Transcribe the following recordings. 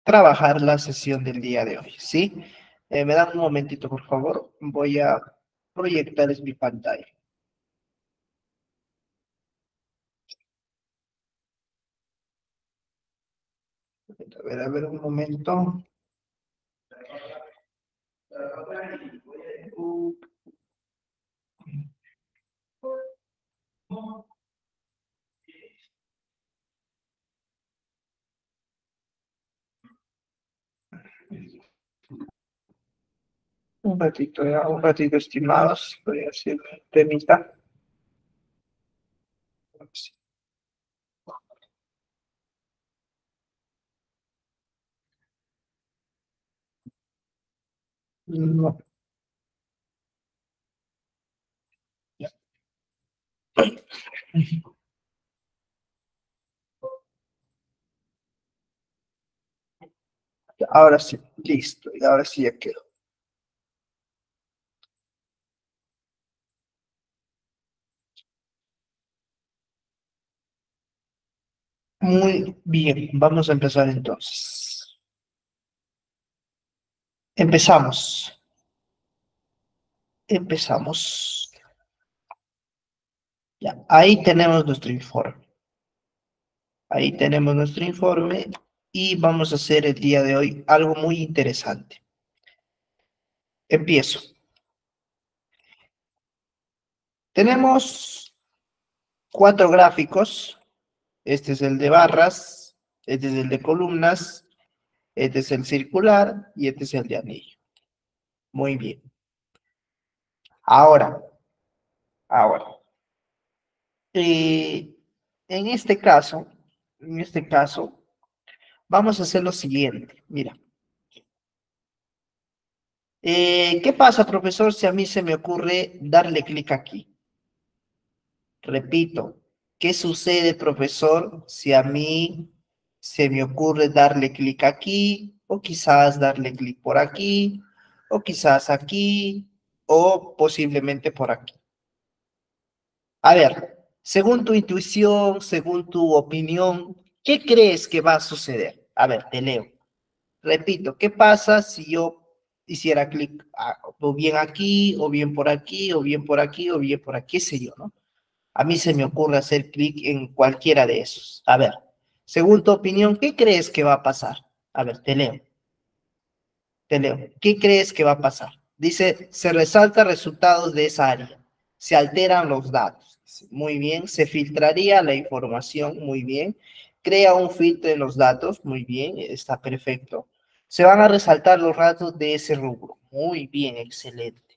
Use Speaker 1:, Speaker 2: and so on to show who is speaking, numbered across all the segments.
Speaker 1: trabajar la sesión del día de hoy, ¿sí? Me dan un momentito, por favor. Voy a proyectarles mi pantalla. A ver, un momento. Un ratito, estimados. Voy a hacer un temita. No, ya. Ahora sí, listo. Y ahora sí ya quedó. Muy bien, vamos a empezar entonces. Empezamos. Empezamos. Ya, ahí tenemos nuestro informe. Ahí tenemos nuestro informe y vamos a hacer el día de hoy algo muy interesante. Empiezo. Tenemos 4 gráficos. Este es el de barras, este es el de columnas, este es el circular y este es el de anillo. Muy bien. Ahora, ahora. eh, en este caso, vamos a hacer lo siguiente. Mira. ¿Qué pasa, profesor, si a mí se me ocurre darle clic aquí? Repito, ¿qué sucede, profesor, si a mí se me ocurre darle clic aquí, o quizás darle clic por aquí, o quizás aquí, o posiblemente por aquí? A ver, según tu intuición, según tu opinión, ¿qué crees que va a suceder? A ver, te leo. Repito, ¿qué pasa si yo hiciera clic o bien aquí, o bien por aquí, o bien por aquí, o bien por aquí, qué sé yo, ¿no? A mí se me ocurre hacer clic en cualquiera de esos. A ver, según tu opinión, ¿qué crees que va a pasar? A ver, te leo, te leo. ¿Qué crees que va a pasar? Dice, se resalta resultados de esa área. Se alteran los datos. Muy bien. Se filtraría la información. Muy bien. Crea un filtro en los datos. Muy bien. Está perfecto. Se van a resaltar los datos de ese rubro. Muy bien. Excelente.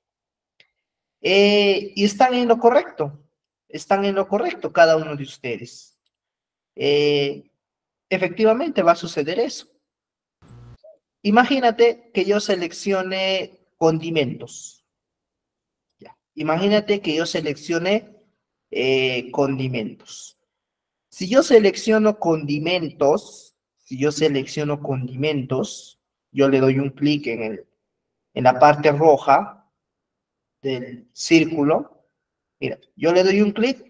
Speaker 1: Y están en lo correcto. Están en lo correcto cada uno de ustedes. Eh, efectivamente va a suceder eso. Imagínate que yo seleccione condimentos. Ya. Imagínate que yo seleccione condimentos. Si yo selecciono condimentos, yo le doy un clic en la parte roja del círculo. Mira, yo le doy un clic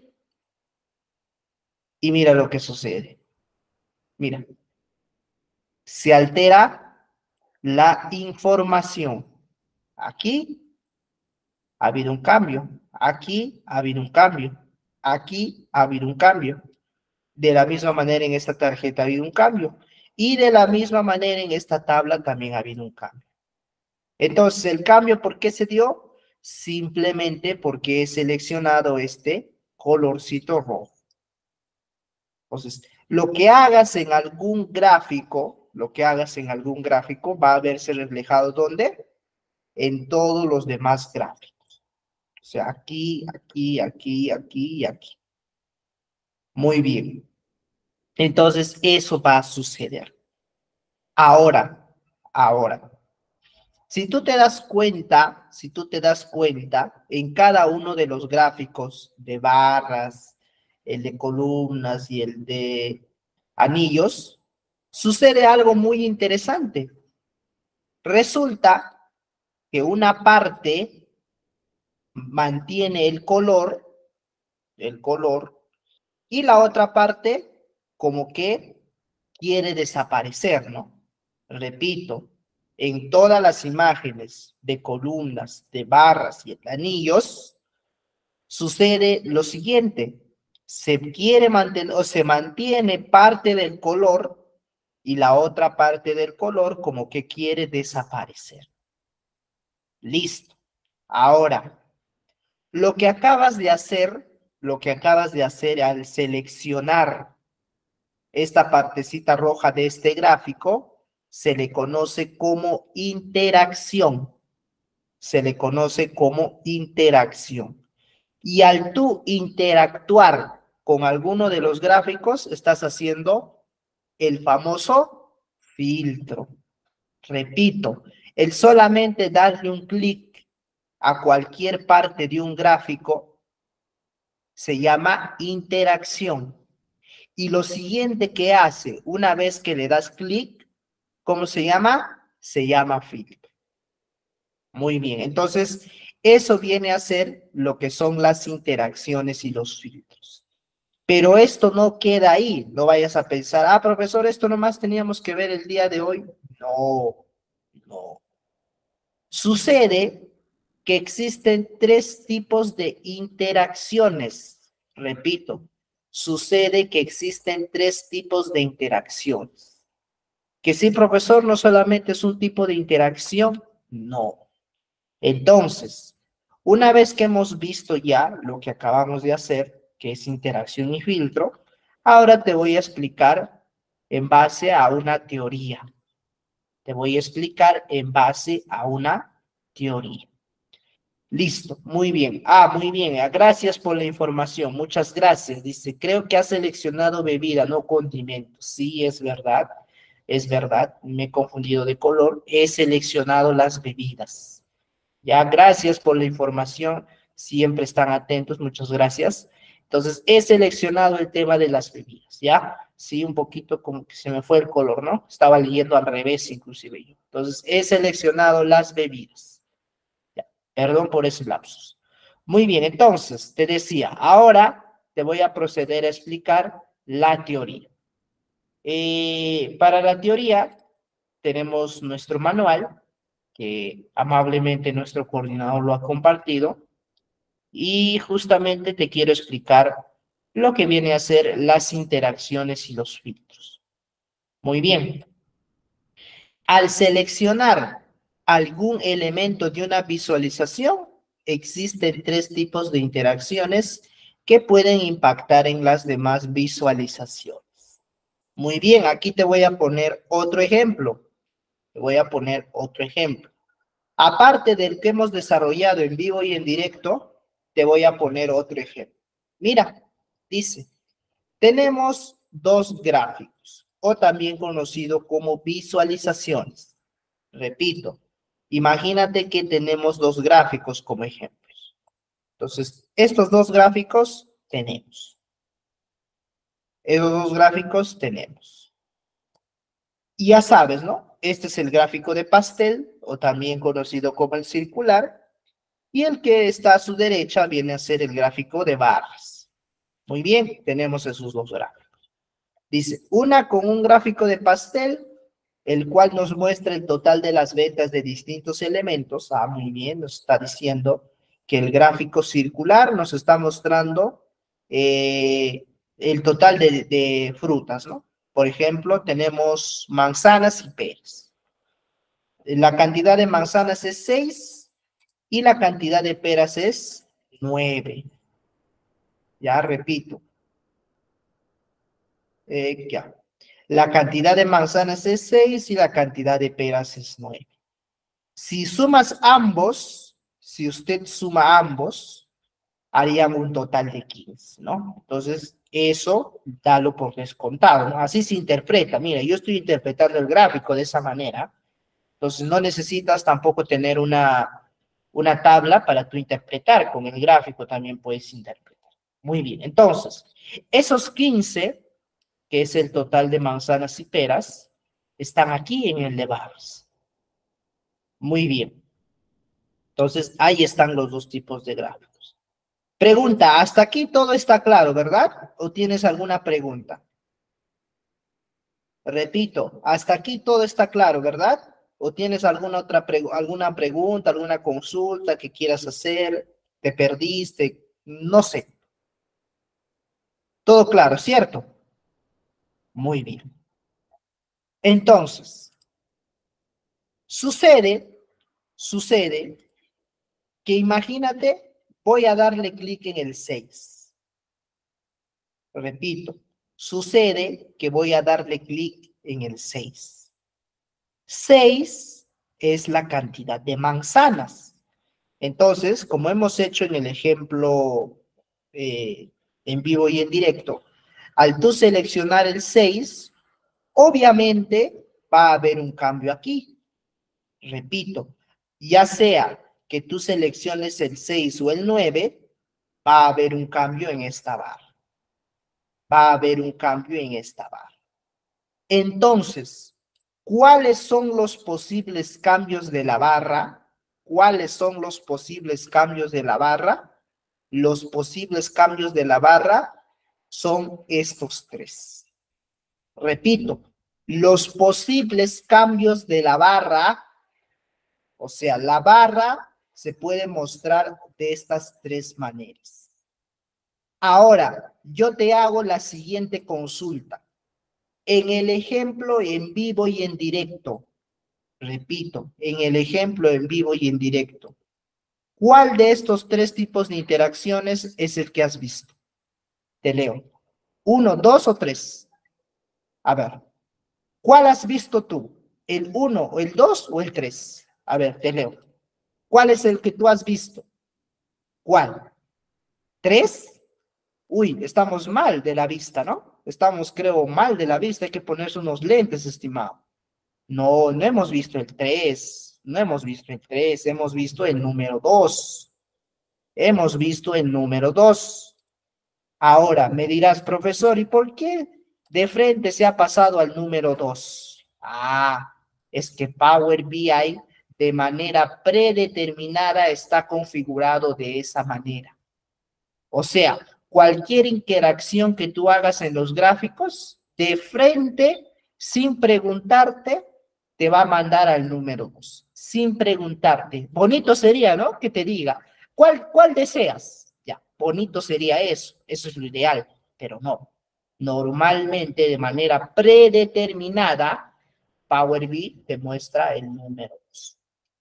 Speaker 1: y mira lo que sucede. Mira, se altera la información. Aquí ha habido un cambio, aquí ha habido un cambio, aquí ha habido un cambio. De la misma manera en esta tarjeta ha habido un cambio. Y de la misma manera en esta tabla también ha habido un cambio. Entonces, ¿el cambio por qué se dio? Simplemente porque he seleccionado este colorcito rojo. Entonces, lo que hagas en algún gráfico, va a verse reflejado ¿dónde? En todos los demás gráficos. O sea, aquí, aquí, aquí, aquí y aquí. Muy bien. Entonces, eso va a suceder. Ahora, ahora, si tú te das cuenta, en cada uno de los gráficos de barras, el de columnas y el de anillos, sucede algo muy interesante. Resulta que una parte mantiene el color, y la otra parte como que quiere desaparecer, ¿no? Repito, en todas las imágenes de columnas, de barras y de anillos, sucede lo siguiente. Se quiere mantener o se mantiene parte del color y la otra parte del color como que quiere desaparecer. Listo. Ahora, lo que acabas de hacer al seleccionar esta partecita roja de este gráfico, se le conoce como interacción. Se le conoce como interacción. Y al tú interactuar con alguno de los gráficos, estás haciendo el famoso filtro. Repito, el solamente darle un clic a cualquier parte de un gráfico se llama interacción. Y lo siguiente que hace una vez que le das clic, ¿cómo se llama? Se llama filtro. Muy bien, entonces eso viene a ser lo que son las interacciones y los filtros. Pero esto no queda ahí, no vayas a pensar, ah, profesor, esto nomás teníamos que ver el día de hoy. No, no. Sucede que existen tres tipos de interacciones. Repito, sucede que existen tres tipos de interacciones. Que sí, profesor, no solamente es un tipo de interacción, no. Entonces, una vez que hemos visto ya lo que acabamos de hacer, que es interacción y filtro, ahora te voy a explicar en base a una teoría. Te voy a explicar en base a una teoría. Listo, muy bien. Muy bien. Gracias por la información. Muchas gracias. Dice, creo que ha seleccionado bebida, no condimentos. Sí, es verdad. Es verdad. Me he confundido de color. He seleccionado las bebidas. Ya, gracias por la información. Siempre están atentos. Muchas gracias. Entonces, he seleccionado el tema de las bebidas. ¿Ya? Sí, un poquito como que se me fue el color, ¿no? Estaba leyendo al revés, inclusive yo. Entonces, he seleccionado las bebidas. Perdón por ese lapsus. Muy bien, entonces, te decía, ahora te voy a proceder a explicar la teoría. Para la teoría, tenemos nuestro manual, que amablemente nuestro coordinador lo ha compartido, y justamente te quiero explicar lo que viene a ser las interacciones y los filtros. Muy bien. Al seleccionar algún elemento de una visualización, existen tres tipos de interacciones que pueden impactar en las demás visualizaciones. Muy bien, aquí te voy a poner otro ejemplo. Te voy a poner otro ejemplo. Aparte del que hemos desarrollado en vivo y en directo, te voy a poner otro ejemplo. Mira, dice, tenemos dos gráficos, o también conocido como visualizaciones. Repito, imagínate que tenemos dos gráficos como ejemplos. Entonces, estos dos gráficos tenemos. Esos dos gráficos tenemos. Y ya sabes, ¿no? Este es el gráfico de pastel, o también conocido como el circular, y el que está a su derecha viene a ser el gráfico de barras. Muy bien, tenemos esos dos gráficos. Dice, una con un gráfico de pastel, el cual nos muestra el total de las ventas de distintos elementos. Muy bien, nos está diciendo que el gráfico circular nos está mostrando el total de frutas, ¿no? Por ejemplo, tenemos manzanas y peras. La cantidad de manzanas es 6 y la cantidad de peras es 9. Ya repito. Ya. La cantidad de manzanas es 6 y la cantidad de peras es 9. Si sumas ambos, si usted suma ambos, harían un total de 15, ¿no? Entonces, eso dalo por descontado, ¿no? Así se interpreta. Mira, yo estoy interpretando el gráfico de esa manera. Entonces, no necesitas tampoco tener una tabla para tú interpretar. Con el gráfico también puedes interpretar. Muy bien. Entonces, esos 15, que es el total de manzanas y peras, están aquí en el de barras. Muy bien. Entonces, ahí están los dos tipos de gráficos. Pregunta, hasta aquí todo está claro, ¿verdad? ¿O tienes alguna pregunta? Repito, hasta aquí todo está claro, ¿verdad? ¿O tienes alguna pregunta, alguna consulta que quieras hacer? ¿Te perdiste? No sé. Todo claro, ¿cierto? Muy bien. Entonces, sucede que imagínate, voy a darle clic en el 6. Repito, sucede que voy a darle clic en el 6. 6 es la cantidad de manzanas. Entonces, como hemos hecho en el ejemplo en vivo y en directo, al tú seleccionar el 6, obviamente va a haber un cambio aquí. Repito, ya sea que tú selecciones el 6 o el 9, va a haber un cambio en esta barra. Va a haber un cambio en esta barra. Entonces, ¿cuáles son los posibles cambios de la barra? ¿Cuáles son los posibles cambios de la barra? Los posibles cambios de la barra son estos tres. Repito, los posibles cambios de la barra, o sea, la barra se puede mostrar de estas tres maneras. Ahora, yo te hago la siguiente consulta. En el ejemplo en vivo y en directo, repito, en el ejemplo en vivo y en directo, ¿cuál de estos tres tipos de interacciones es el que has visto? Te leo. 1, 2 o 3. A ver, ¿cuál has visto tú? ¿El 1 o el 2 o el 3? A ver, te leo. ¿Cuál es el que tú has visto? ¿Cuál? ¿3? Uy, estamos mal de la vista, ¿no? Estamos, creo, mal de la vista. Hay que ponerse unos lentes, estimado. No, no hemos visto el 3. No hemos visto el 3. Hemos visto el número 2. Hemos visto el número 2. Ahora, me dirás, profesor, ¿y por qué de frente se ha pasado al número 2? Ah, es que Power BI de manera predeterminada está configurado de esa manera. O sea, cualquier interacción que tú hagas en los gráficos, de frente, sin preguntarte, te va a mandar al número 2. Sin preguntarte. Bonito sería, ¿no? Que te diga, ¿cuál deseas? Ya, bonito sería eso. Eso es lo ideal, pero no. Normalmente, de manera predeterminada, Power BI te muestra el número 2.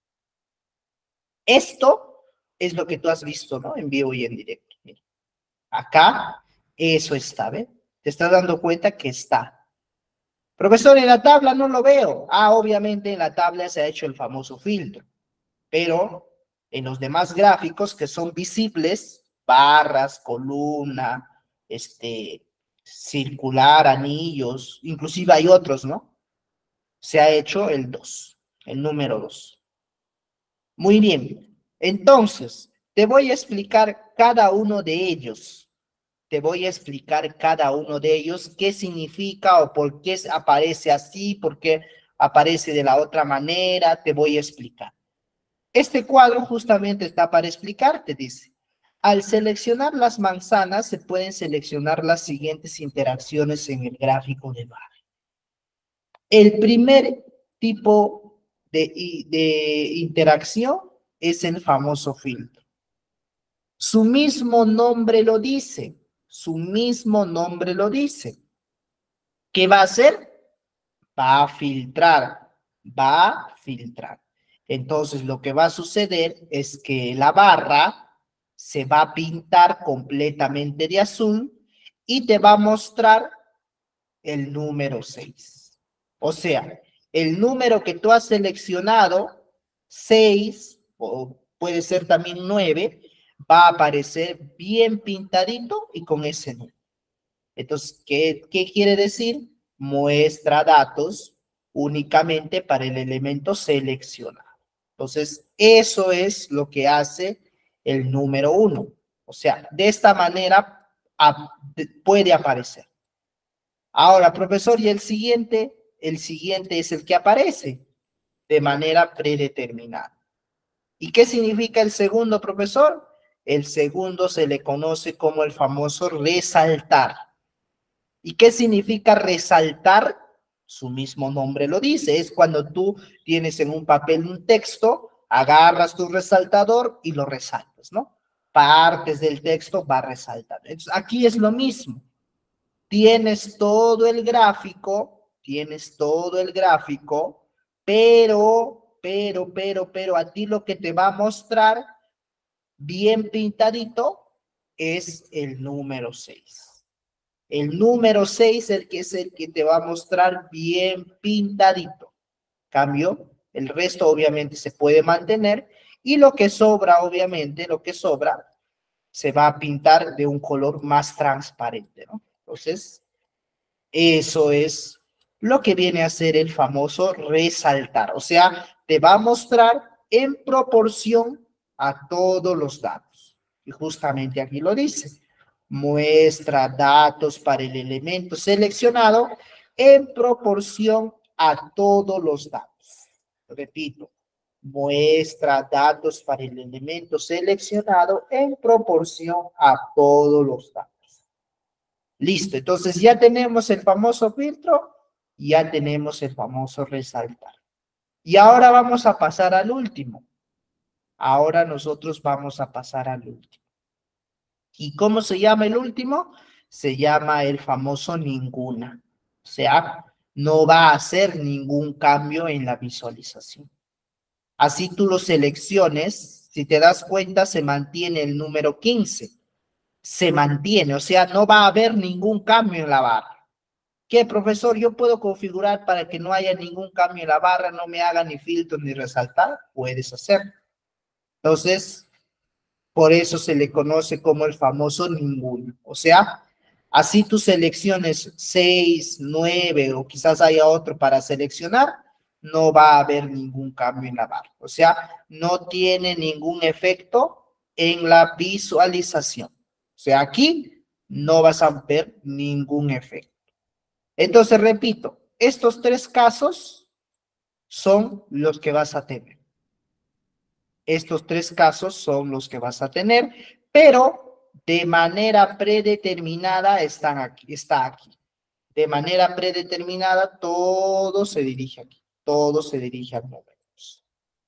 Speaker 1: Esto es lo que tú has visto, ¿no? En vivo y en directo. Mira. Acá, eso está, ¿ves? Te estás dando cuenta que está. Profesor, en la tabla no lo veo. Ah, obviamente en la tabla se ha hecho el famoso filtro, pero en los demás gráficos que son visibles, barras, columna, circular, anillos, inclusive hay otros, ¿no? Se ha hecho el 2, el número 2. Muy bien. Entonces, te voy a explicar cada uno de ellos. Te voy a explicar cada uno de ellos qué significa o por qué aparece así, por qué aparece de la otra manera. Te voy a explicar. Este cuadro justamente está para explicarte, dice. Al seleccionar las manzanas, se pueden seleccionar las siguientes interacciones en el gráfico de barra. El primer tipo de interacción es el famoso filtro. Su mismo nombre lo dice. Su mismo nombre lo dice. ¿Qué va a hacer? Va a filtrar. Va a filtrar. Entonces, lo que va a suceder es que la barra se va a pintar completamente de azul y te va a mostrar el número 6. O sea, el número que tú has seleccionado, 6, o puede ser también 9, va a aparecer bien pintadito y con ese número. Entonces, ¿qué quiere decir? Muestra datos únicamente para el elemento seleccionado. Entonces, eso es lo que hace el número 1. O sea, de esta manera puede aparecer. Ahora, profesor, ¿y el siguiente? El siguiente es el que aparece de manera predeterminada. ¿Y qué significa el segundo, profesor? El segundo se le conoce como el famoso resaltar. ¿Y qué significa resaltar? Su mismo nombre lo dice. Es cuando tú tienes en un papel un texto, agarras tu resaltador y lo resaltas, ¿no? Partes del texto va resaltando. Entonces, aquí es lo mismo. Tienes todo el gráfico, pero, a ti lo que te va a mostrar bien pintadito es el número 6. El número 6 es el que te va a mostrar bien pintadito. Cambio, el resto obviamente se puede mantener y lo que sobra, obviamente, se va a pintar de un color más transparente, ¿no? Entonces, eso es lo que viene a ser el famoso resaltar. O sea, te va a mostrar en proporción a todos los datos. Y justamente aquí lo dice. Muestra datos para el elemento seleccionado en proporción a todos los datos. Repito, muestra datos para el elemento seleccionado en proporción a todos los datos. Listo, entonces ya tenemos el famoso filtro, ya tenemos el famoso resaltar. Y ahora vamos a pasar al último. Ahora nosotros vamos a pasar al último. ¿Y cómo se llama el último? Se llama el famoso ninguna. O sea, no va a hacer ningún cambio en la visualización. Así tú lo selecciones, si te das cuenta, se mantiene el número 15. Se mantiene, o sea, no va a haber ningún cambio en la barra. ¿Qué, profesor? Yo puedo configurar para que no haya ningún cambio en la barra, no me haga ni filtro ni resaltar. Puedes hacer. Entonces, por eso se le conoce como el famoso ninguno. O sea, así tú selecciones 6, 9 o quizás haya otro para seleccionar, no va a haber ningún cambio en la barra. O sea, no tiene ningún efecto en la visualización. O sea, aquí no vas a ver ningún efecto. Entonces, repito, estos 3 casos son los que vas a tener. Estos 3 casos son los que vas a tener, pero de manera predeterminada está aquí. De manera predeterminada, todo se dirige aquí. Todo se dirige al número 2.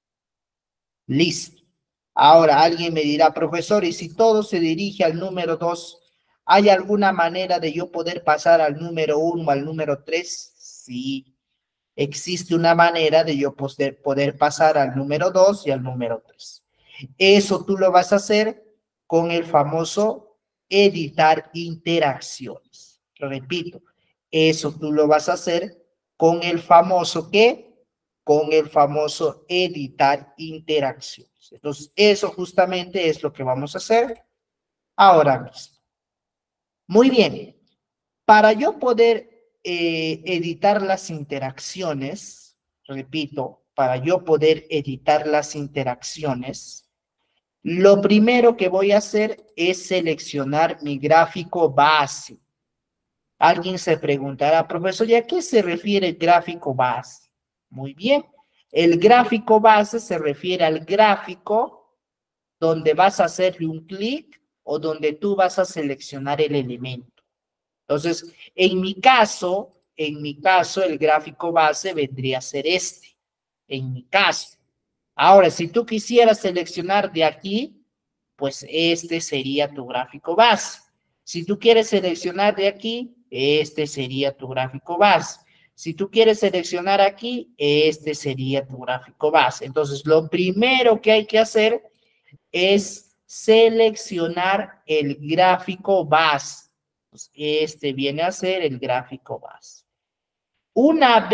Speaker 1: Listo. Ahora alguien me dirá, profesor, ¿y si todo se dirige al número 2, hay alguna manera de yo poder pasar al número 1 o al número 3? Sí. Existe una manera de yo poder pasar al número 2 y al número 3. Eso tú lo vas a hacer con el famoso editar interacciones. Repito, eso tú lo vas a hacer con el famoso ¿qué? Con el famoso editar interacciones. Entonces, eso justamente es lo que vamos a hacer ahora mismo. Muy bien. Para yo poder editar las interacciones, repito, para yo poder editar las interacciones, lo primero que voy a hacer es seleccionar mi gráfico base. Alguien se preguntará, profesor, ¿y a qué se refiere el gráfico base? Muy bien, el gráfico base se refiere al gráfico donde vas a hacerle un clic o donde tú vas a seleccionar el elemento. Entonces, en mi caso, el gráfico base vendría a ser este. En mi caso. Ahora, si tú quisieras seleccionar de aquí, pues este sería tu gráfico base. Si tú quieres seleccionar de aquí, este sería tu gráfico base. Si tú quieres seleccionar aquí, este sería tu gráfico base. Entonces, lo primero que hay que hacer es seleccionar el gráfico base. Pues este viene a ser el gráfico base. Una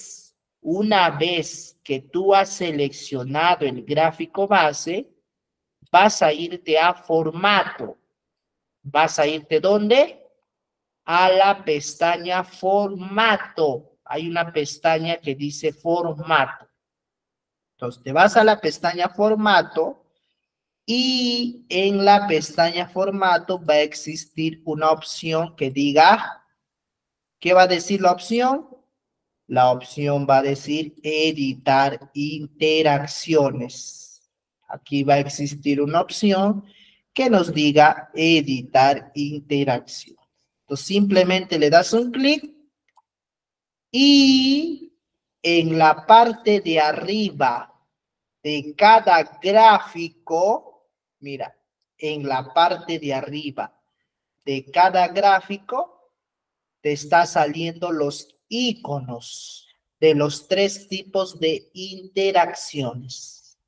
Speaker 1: vez que tú has seleccionado el gráfico base, vas a irte a formato. ¿Vas a irte dónde? A la pestaña formato. Hay una pestaña que dice formato. Entonces te vas a la pestaña formato y en la pestaña formato va a existir una opción que diga, ¿qué va a decir la opción? La opción va a decir editar interacciones. Aquí va a existir una opción que nos diga editar interacciones. Entonces simplemente le das un clic Y en la parte de arriba de cada gráfico, mira, en la parte de arriba de cada gráfico te está saliendo los iconos de los 3 tipos de interacciones.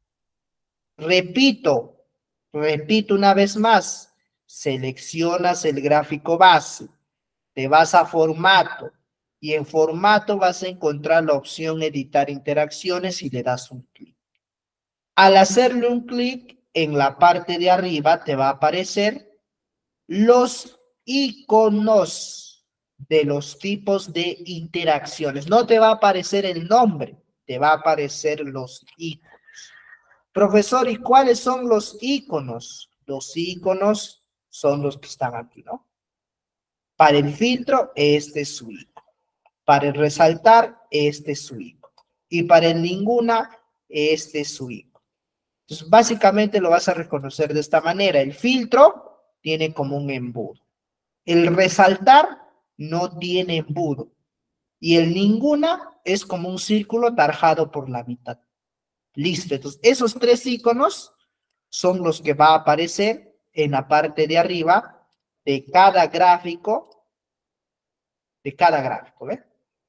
Speaker 1: Repito una vez más, seleccionas el gráfico base, te vas a formato y en formato vas a encontrar la opción editar interacciones y le das un clic. Al hacerle un clic, en la parte de arriba te va a aparecer los iconos de los tipos de interacciones. No te va a aparecer el nombre, te va a aparecer los iconos. Profesor, ¿y cuáles son los iconos? Los iconos son los que están aquí, ¿no? Para el filtro, este es su icono. Para el resaltar, este es su icono. Y para el ninguna, este es su icono. Entonces, básicamente lo vas a reconocer de esta manera. El filtro tiene como un embudo. El resaltar no tiene embudo. Y el ninguna es como un círculo tarjado por la mitad. Listo. Entonces, esos 3 iconos son los que va a aparecer en la parte de arriba de cada gráfico. ¿Ve?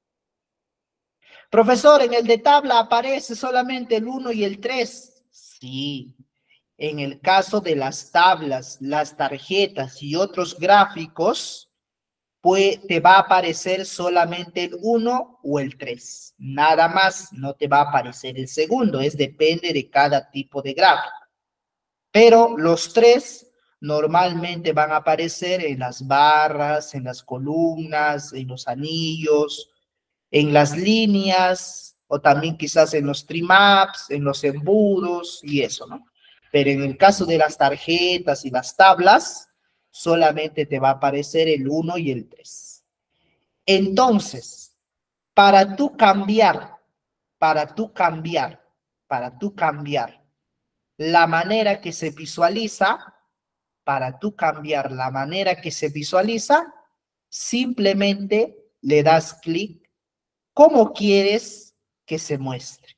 Speaker 1: Profesor, en el de tabla aparece solamente el 1 y el 3. Sí. En el caso de las tablas, las tarjetas y otros gráficos, pues te va a aparecer solamente el 1 o el 3. Nada más, no te va a aparecer el segundo. Depende de cada tipo de gráfico. Pero los 3 normalmente van a aparecer en las barras, en las columnas, en los anillos, en las líneas, o también quizás en los trimaps, en los embudos y eso, ¿no? Pero en el caso de las tarjetas y las tablas, solamente te va a aparecer el 1 y el 3. Entonces, para tú cambiar, para tú cambiar, para tú cambiar la manera que se visualiza, para tú cambiar la manera que se visualiza, simplemente le das clic. ¿Cómo quieres que se muestre?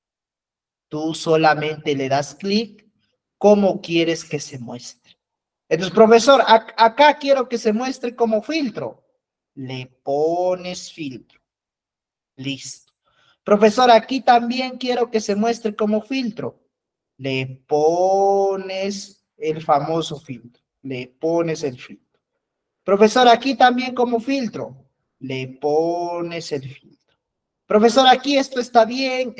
Speaker 1: Tú solamente le das clic. ¿Cómo quieres que se muestre? Entonces, profesor, acá quiero que se muestre como filtro. Le pones filtro. Listo. Profesor, aquí también quiero que se muestre como filtro. Le pones el famoso filtro. Le pones el filtro. Profesor, aquí también como filtro. Le pones el filtro. Profesor, aquí esto está bien,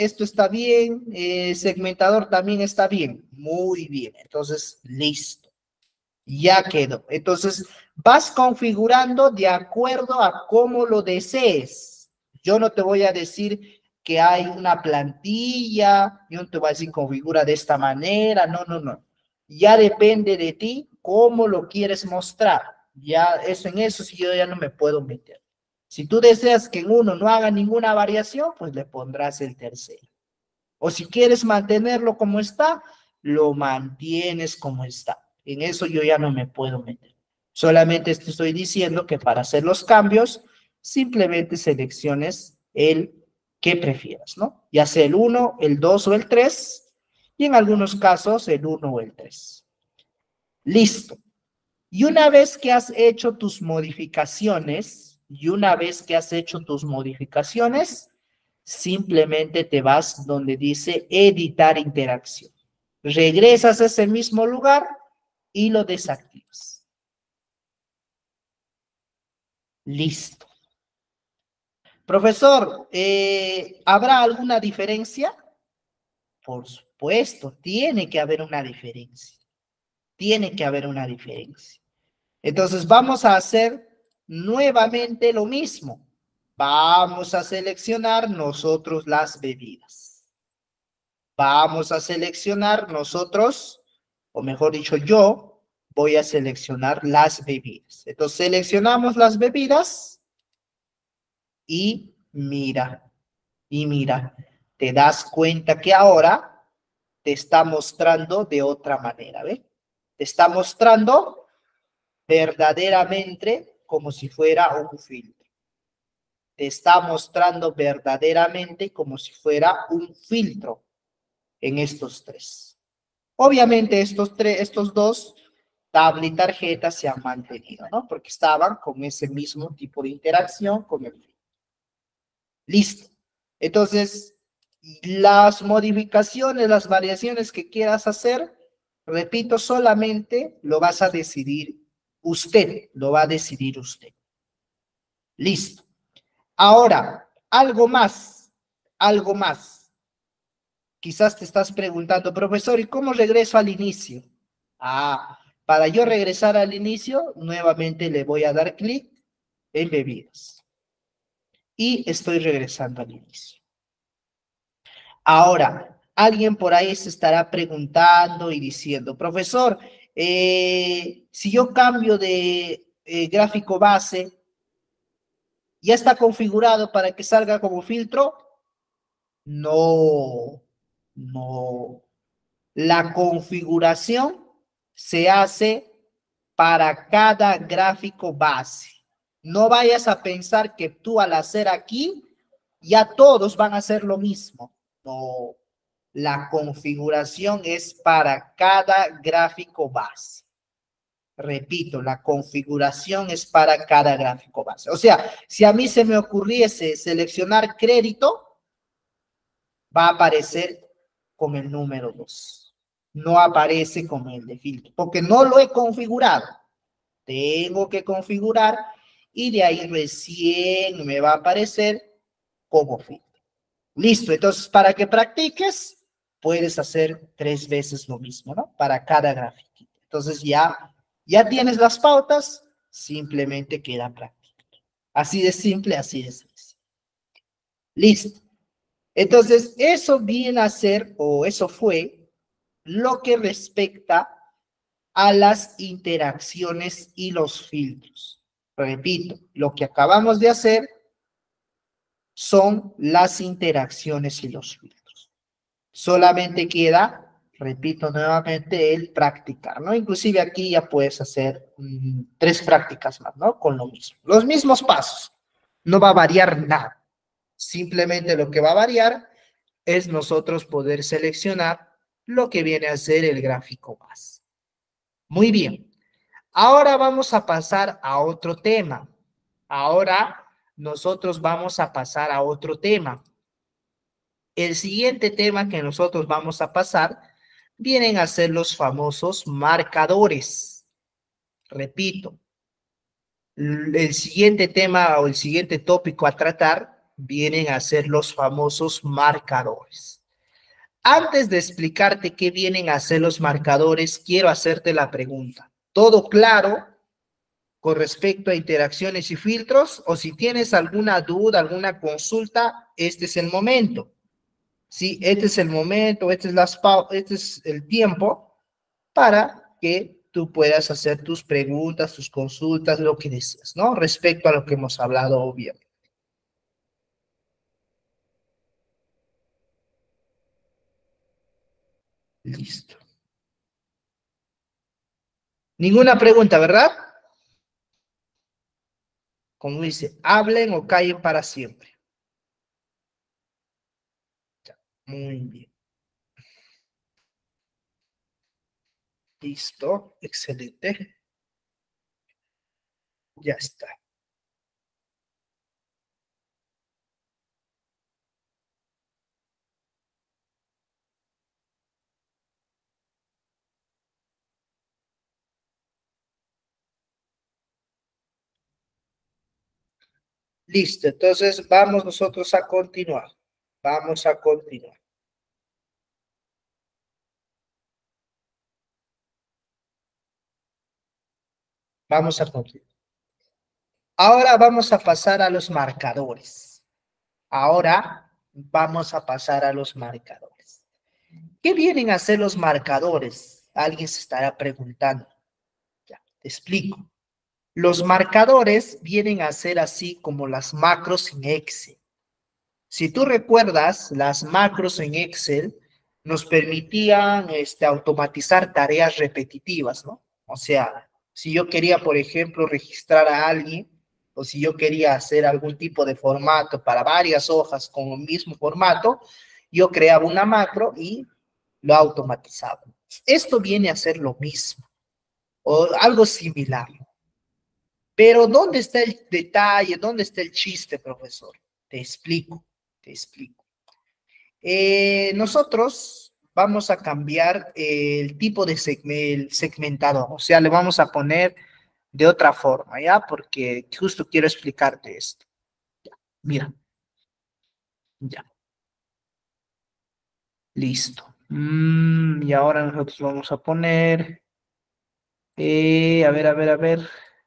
Speaker 1: segmentador también está bien. Muy bien. Entonces, listo. Ya quedó. Entonces, vas configurando de acuerdo a cómo lo desees. Yo no te voy a decir que hay una plantilla, yo no te voy a decir configura de esta manera, no, no, no. Ya depende de ti cómo lo quieres mostrar. Ya eso en eso sí yo ya no me puedo meter. Si tú deseas que en uno no haga ninguna variación, pues le pondrás el tercero. O si quieres mantenerlo como está, lo mantienes como está. En eso yo ya no me puedo meter. Solamente te estoy diciendo que para hacer los cambios, simplemente selecciones el que prefieras, ¿no? Ya sea el 1, el 2 o el 3, y en algunos casos el 1 o el 3. Listo. Y una vez que has hecho tus modificaciones, simplemente te vas donde dice editar interacción. Regresas a ese mismo lugar y lo desactivas. Listo. Profesor, ¿habrá alguna diferencia? Por supuesto, tiene que haber una diferencia. Tiene que haber una diferencia. Entonces vamos a hacer nuevamente lo mismo. Vamos a seleccionar nosotros las bebidas. Vamos a seleccionar nosotros, o mejor dicho, yo voy a seleccionar las bebidas. Entonces seleccionamos las bebidas y mira, te das cuenta que ahora te está mostrando de otra manera, ¿ves? Te está mostrando verdaderamente como si fuera un filtro. te está mostrando verdaderamente como si fuera un filtro en estos tres. Obviamente estos dos, tabla y tarjeta, se han mantenido, ¿no? Porque estaban con ese mismo tipo de interacción con el filtro. Listo. Entonces, las modificaciones, las variaciones que quieras hacer, repito, solamente lo vas a decidir usted, lo va a decidir usted. Listo. Ahora, algo más, algo más. Quizás te estás preguntando, profesor, ¿y cómo regreso al inicio? Para yo regresar al inicio, nuevamente le voy a dar clic en bebidas. Y estoy regresando al inicio. Ahora, alguien por ahí se estará preguntando y diciendo, profesor, si yo cambio de gráfico base, ¿ya está configurado para que salga como filtro? No, no. La configuración se hace para cada gráfico base. No vayas a pensar que tú al hacer aquí, ya todos van a hacer lo mismo. No, la configuración es para cada gráfico base. Repito, la configuración es para cada gráfico base. O sea, si a mí se me ocurriese seleccionar crédito, va a aparecer con el número 2. No aparece con el de filtro, porque no lo he configurado. Tengo que configurar y de ahí recién me va a aparecer como filtro. Listo, entonces para que practiques, puedes hacer 3 veces lo mismo, ¿no? Para cada gráfico. Entonces ya tienes las pautas, simplemente queda práctica. Así de simple, así de sencillo. Listo. Entonces, eso viene a ser, o eso fue, lo que respecta a las interacciones y los filtros. Repito, lo que acabamos de hacer son las interacciones y los filtros. Solamente queda, repito nuevamente, el practicar, ¿no? Inclusive aquí ya puedes hacer 3 prácticas más, ¿no? Con lo mismo. Los mismos pasos. No va a variar nada. Simplemente lo que va a variar es nosotros poder seleccionar lo que viene a ser el gráfico base. Muy bien. Ahora vamos a pasar a otro tema. Ahora nosotros vamos a pasar a otro tema. El siguiente tema que nosotros vamos a pasar vienen a ser los famosos marcadores. Repito, el siguiente tema o el siguiente tópico a tratar vienen a ser los famosos marcadores. Antes de explicarte qué vienen a ser los marcadores, quiero hacerte la pregunta. ¿Todo claro con respecto a interacciones y filtros? O si tienes alguna duda, alguna consulta, este es el momento. Sí, este es el momento, este es el tiempo para que tú puedas hacer tus preguntas, tus consultas, lo que deseas, ¿no? Respecto a lo que hemos hablado, obviamente. Listo. Ninguna pregunta, ¿verdad? Como dice, hablen o callen para siempre. Ya, muy bien. Listo, excelente. Ya está. Listo, entonces vamos nosotros a continuar. Vamos a continuar. Vamos a continuar. Ahora vamos a pasar a los marcadores. Ahora vamos a pasar a los marcadores. ¿Qué vienen a ser los marcadores? Alguien se estará preguntando. Ya, te explico. Los marcadores vienen a ser así como las macros en Excel. Si tú recuerdas, las macros en Excel nos permitían automatizar tareas repetitivas, ¿no? O sea, si yo quería, por ejemplo, registrar a alguien o si yo quería hacer algún tipo de formato para varias hojas con el mismo formato, yo creaba una macro y lo automatizaba. Esto viene a ser lo mismo, o algo similar. Pero ¿dónde está el detalle? ¿Dónde está el chiste, profesor? Te explico, te explico. Nosotros vamos a cambiar el tipo de el segmentador, o sea, le vamos a poner de otra forma, ¿ya? Porque justo quiero explicarte esto. Mira, ya, listo. Y ahora nosotros vamos a poner, a ver,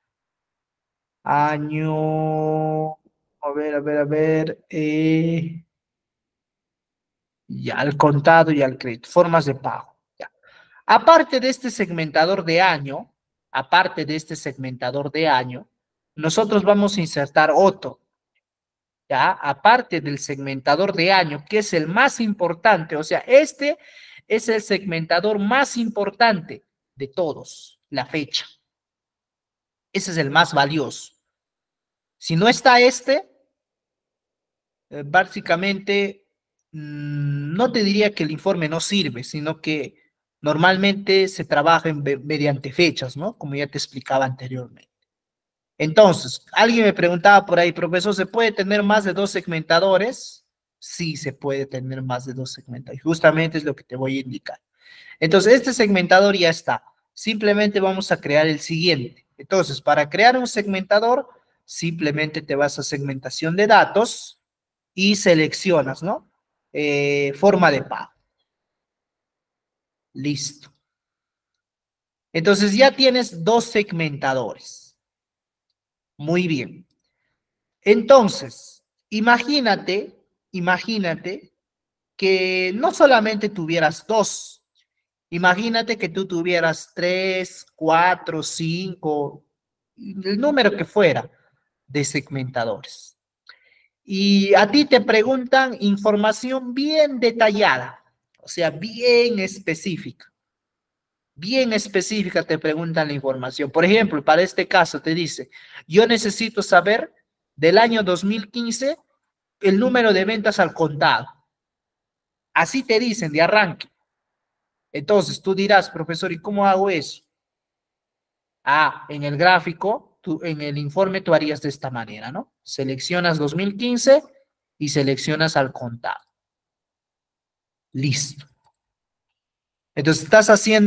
Speaker 1: año, a ver, ya, al contado y al crédito, formas de pago. Ya. Aparte de este segmentador de año, aparte de este segmentador de año, nosotros vamos a insertar otro, ¿ya? Aparte del segmentador de año, que es el más importante, o sea, este es el segmentador más importante de todos, la fecha. Ese es el más valioso. Si no está este, básicamente, no te diría que el informe no sirve, sino que normalmente se trabaja mediante fechas, ¿no? Como ya te explicaba anteriormente. Entonces, alguien me preguntaba por ahí, profesor, ¿se puede tener más de dos segmentadores? Sí, se puede tener más de dos segmentadores. Justamente es lo que te voy a indicar. Entonces, este segmentador ya está. Simplemente vamos a crear el siguiente. Entonces, para crear un segmentador, simplemente te vas a segmentación de datos y seleccionas, ¿no? Forma de pago. Listo. Entonces, ya tienes dos segmentadores. Muy bien. Entonces, imagínate que no solamente tuvieras dos, imagínate que tú tuvieras tres, cuatro, cinco, el número que fuera de segmentadores. Y a ti te preguntan información bien detallada, o sea, bien específica te preguntan la información. Por ejemplo, para este caso te dice, yo necesito saber del año 2015 el número de ventas al contado. Así te dicen de arranque. Entonces tú dirás, profesor, ¿y cómo hago eso? Ah, en el gráfico, en el informe tú harías de esta manera, ¿no? Seleccionas 2015 y seleccionas al contado. Listo. Entonces estás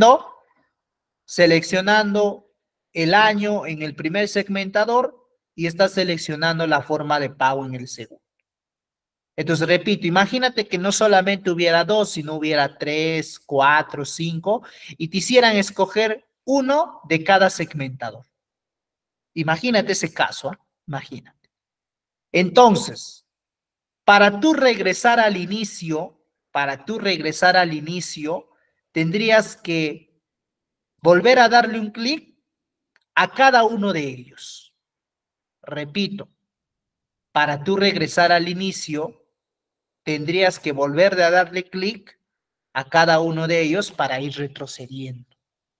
Speaker 1: seleccionando el año en el primer segmentador y estás seleccionando la forma de pago en el segundo. Entonces, repito, imagínate que no solamente hubiera dos, sino hubiera tres, cuatro, cinco, y te hicieran escoger uno de cada segmentador. Imagínate ese caso, ¿eh? Imagínate. Entonces, para tú regresar al inicio, tendrías que volver a darle un clic a cada uno de ellos. Repito, para tú regresar al inicio, tendrías que volver a darle clic a cada uno de ellos para ir retrocediendo.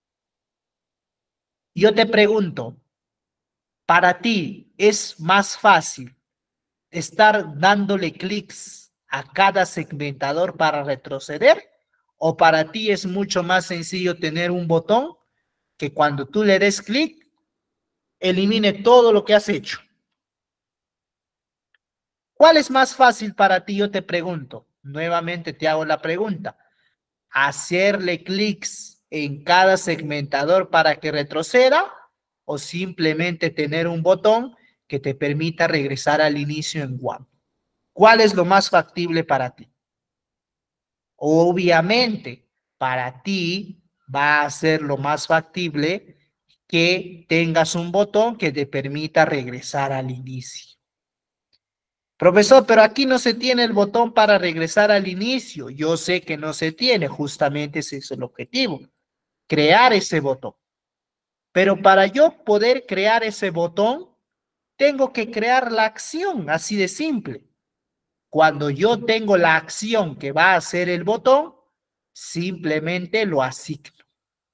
Speaker 1: Yo te pregunto, ¿para ti es más fácil estar dándole clics a cada segmentador para retroceder? ¿O para ti es mucho más sencillo tener un botón que cuando tú le des clic, elimine todo lo que has hecho? ¿Cuál es más fácil para ti? Yo te pregunto. Nuevamente te hago la pregunta. ¿Hacerle clics en cada segmentador para que retroceda o simplemente tener un botón que te permita regresar al inicio en One? ¿Cuál es lo más factible para ti? Obviamente, para ti va a ser lo más factible que tengas un botón que te permita regresar al inicio. Profesor, pero aquí no se tiene el botón para regresar al inicio. Yo sé que no se tiene, justamente ese es el objetivo, crear ese botón. Pero para yo poder crear ese botón, tengo que crear la acción, así de simple. Cuando yo tengo la acción que va a hacer el botón, simplemente lo asigno.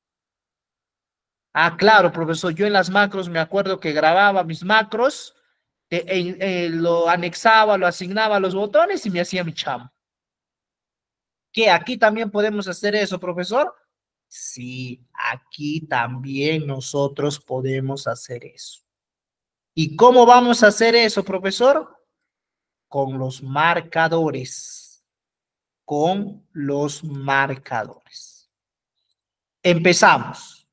Speaker 1: Ah, claro, profesor, yo en las macros me acuerdo que grababa mis macros lo anexaba, lo asignaba a los botones y me hacía mi chamba. ¿Qué? ¿Aquí también podemos hacer eso, profesor? Sí, aquí también nosotros podemos hacer eso. ¿Y cómo vamos a hacer eso, profesor? Con los marcadores. Con los marcadores. Empezamos.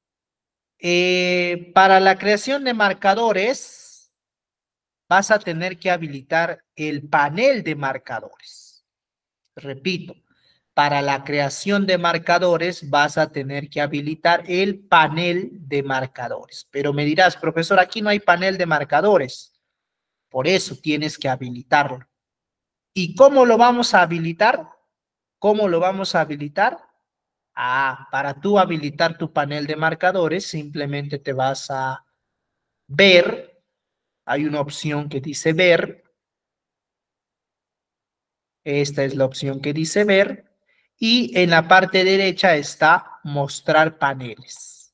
Speaker 1: Para la creación de marcadores, vas a tener que habilitar el panel de marcadores. Repito, para la creación de marcadores vas a tener que habilitar el panel de marcadores. Pero me dirás, profesor, aquí no hay panel de marcadores. Por eso tienes que habilitarlo. ¿Y cómo lo vamos a habilitar? ¿Cómo lo vamos a habilitar? Para tú habilitar tu panel de marcadores, simplemente te vas a ver. Hay una opción que dice ver. Esta es la opción que dice ver. Y en la parte derecha está mostrar paneles.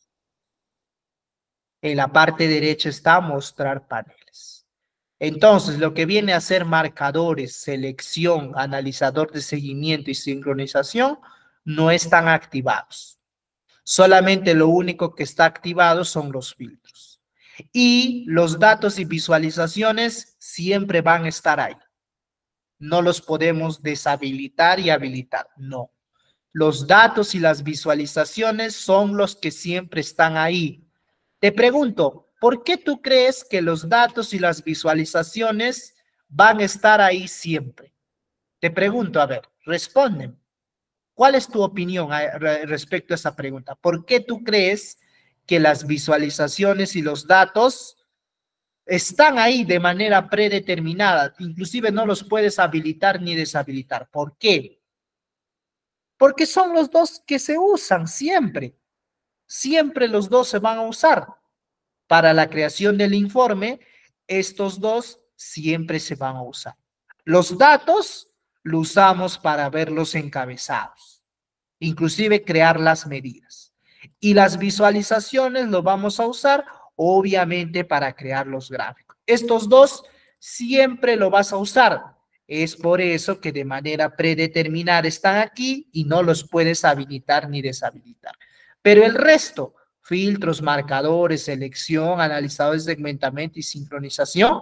Speaker 1: En la parte derecha está mostrar paneles. Entonces, lo que viene a ser marcadores, selección, analizador de seguimiento y sincronización no están activados. Solamente lo único que está activado son los filtros. Y los datos y visualizaciones siempre van a estar ahí. No los podemos deshabilitar y habilitar, no. Los datos y las visualizaciones son los que siempre están ahí. Te pregunto, ¿por qué tú crees que los datos y las visualizaciones van a estar ahí siempre? Te pregunto, a ver, responden. ¿Cuál es tu opinión respecto a esa pregunta? ¿Por qué tú crees que las visualizaciones y los datos están ahí de manera predeterminada? Inclusive no los puedes habilitar ni deshabilitar. ¿Por qué? Porque son los dos que se usan siempre. Siempre los dos se van a usar. Para la creación del informe, estos dos siempre se van a usar. Los datos los usamos para ver los encabezados, inclusive crear las medidas. Y las visualizaciones lo vamos a usar, obviamente, para crear los gráficos. Estos dos siempre lo vas a usar. Es por eso que de manera predeterminada están aquí y no los puedes habilitar ni deshabilitar. Pero el resto, filtros, marcadores, selección, analizadores de segmentamiento y sincronización,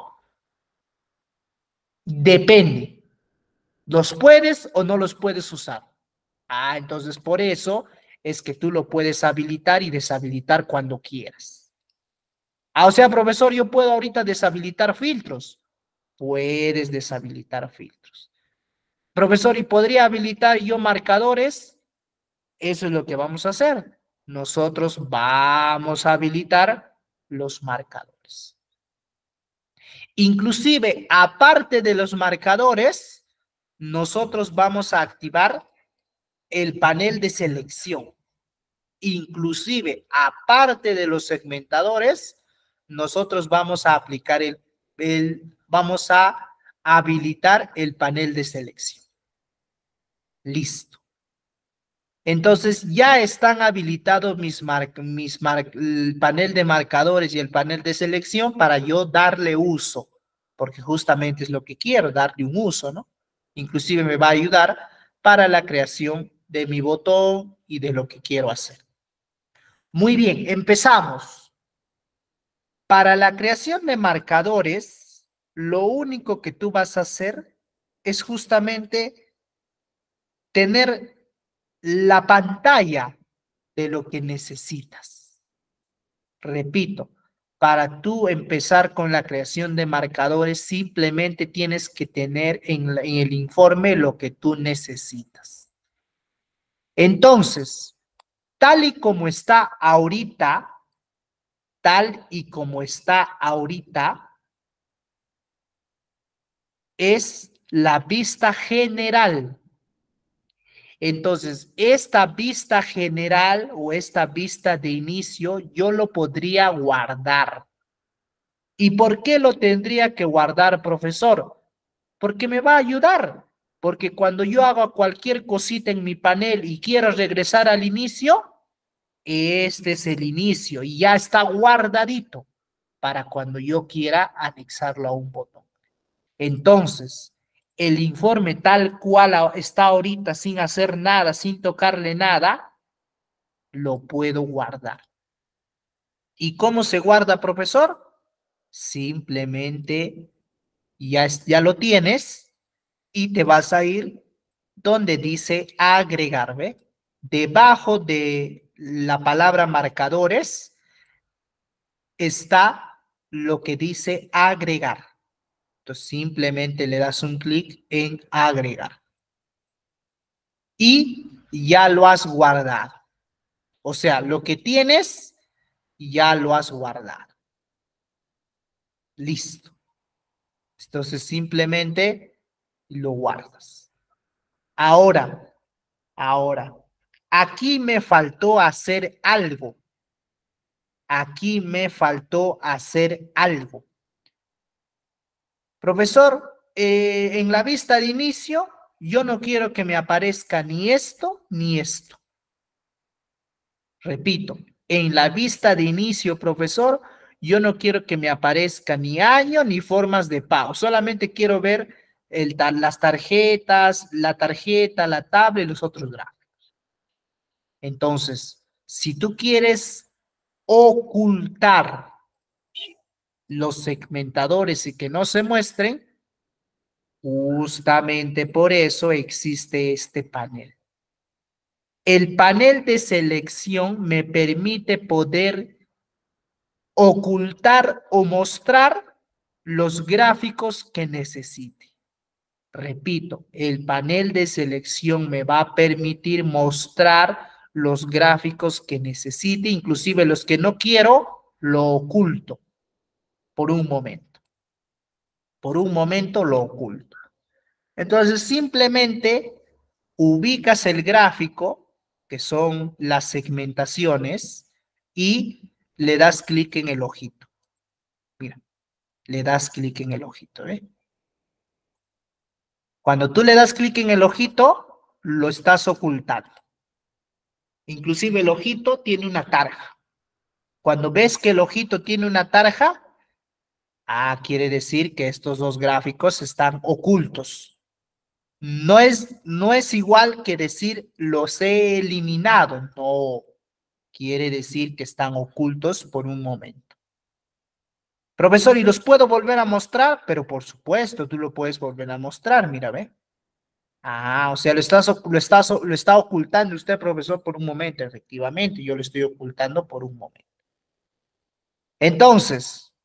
Speaker 1: depende. ¿Los puedes o no los puedes usar? Entonces por eso es que tú lo puedes habilitar y deshabilitar cuando quieras. O sea, profesor, yo puedo ahorita deshabilitar filtros. Puedes deshabilitar filtros. Profesor, ¿y podría habilitar yo marcadores? Eso es lo que vamos a hacer. Nosotros vamos a habilitar los marcadores. Inclusive, aparte de los marcadores, nosotros vamos a activar el panel de selección. Inclusive, aparte de los segmentadores, nosotros vamos a aplicar vamos a habilitar el panel de selección. Listo. Entonces, ya están habilitados el panel de marcadores y el panel de selección para yo darle uso, porque justamente es lo que quiero, darle un uso, ¿no? Inclusive me va a ayudar para la creación de mi botón y de lo que quiero hacer. Muy bien, empezamos. Para la creación de marcadores, lo único que tú vas a hacer es justamente tener la pantalla de lo que necesitas. Repito, para tú empezar con la creación de marcadores, simplemente tienes que tener en el informe lo que tú necesitas. Entonces, tal y como está ahorita, es la vista general. Entonces, esta vista general o esta vista de inicio, yo lo podría guardar. ¿Y por qué lo tendría que guardar, profesor? Porque me va a ayudar. Porque cuando yo haga cualquier cosita en mi panel y quiero regresar al inicio, este es el inicio y ya está guardadito. para cuando yo quiera anexarlo a un botón. Entonces, el informe tal cual está ahorita sin hacer nada, sin tocarle nada, lo puedo guardar. ¿Y cómo se guarda, profesor? Simplemente ya lo tienes y te vas a ir donde dice agregar, ¿ve? Debajo de la palabra marcadores está lo que dice agregar. Entonces simplemente le das un clic en agregar. Y ya lo has guardado. O sea, lo que tienes, ya lo has guardado. Listo. Entonces simplemente lo guardas. Ahora, aquí me faltó hacer algo. Aquí me faltó hacer algo. Profesor, en la vista de inicio, yo no quiero que me aparezca ni esto ni esto. Repito, en la vista de inicio, profesor, yo no quiero que me aparezca ni año ni formas de pago. Solamente quiero ver las tarjetas, la tarjeta, la tabla y los otros gráficos. Entonces, si tú quieres ocultar los segmentadores y que no se muestren, justamente por eso existe este panel. El panel de selección me permite poder ocultar o mostrar los gráficos que necesite. Repito, el panel de selección me va a permitir mostrar los gráficos que necesite, inclusive los que no quiero, lo oculto por un momento. Por un momento lo oculto. Entonces, simplemente ubicas el gráfico, que son las segmentaciones, y le das clic en el ojito. Mira, le das clic en el ojito, ¿eh? Cuando tú le das clic en el ojito, lo estás ocultando. Inclusive el ojito tiene una tarja. Cuando ves que el ojito tiene una tarja, quiere decir que estos dos gráficos están ocultos. No es igual que decir los he eliminado, no. Quiere decir que están ocultos por un momento. Profesor, ¿y los puedo volver a mostrar? Pero por supuesto, tú lo puedes volver a mostrar, mira, ve. O sea, lo está ocultando usted, profesor, por un momento, efectivamente, yo lo estoy ocultando por un momento. Entonces,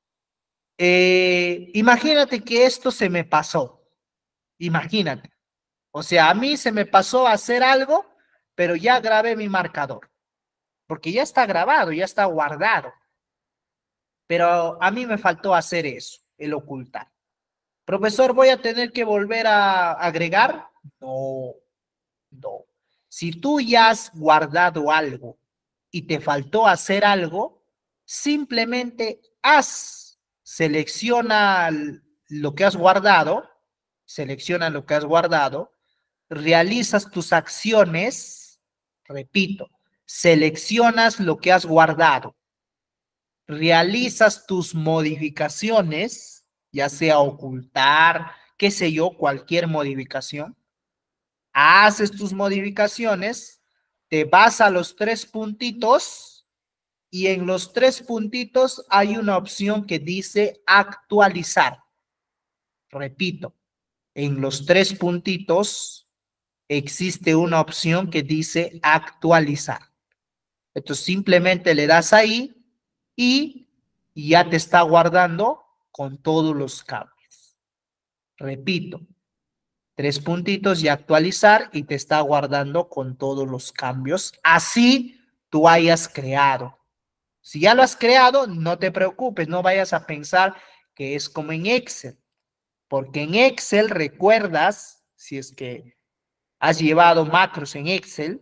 Speaker 1: imagínate que esto se me pasó, imagínate. O sea, a mí se me pasó a hacer algo, pero ya grabé mi marcador, porque ya está grabado, ya está guardado. Pero a mí me faltó hacer eso, el ocultar. Profesor, ¿voy a tener que volver a agregar? No, no. Si tú ya has guardado algo y te faltó hacer algo, simplemente selecciona lo que has guardado, selecciona lo que has guardado, realizas tus acciones, repito, seleccionas lo que has guardado, realizas tus modificaciones, ya sea ocultar, qué sé yo, cualquier modificación, haces tus modificaciones, te vas a los tres puntitos y en los tres puntitos hay una opción que dice actualizar. Repito, en los tres puntitos existe una opción que dice actualizar. Entonces simplemente le das ahí y ya te está guardando con todos los cambios. Repito, tres puntitos y actualizar y te está guardando con todos los cambios. Así tú hayas creado. Si ya lo has creado, no te preocupes, no vayas a pensar que es como en Excel, porque en Excel recuerdas, si es que has llevado macros en Excel,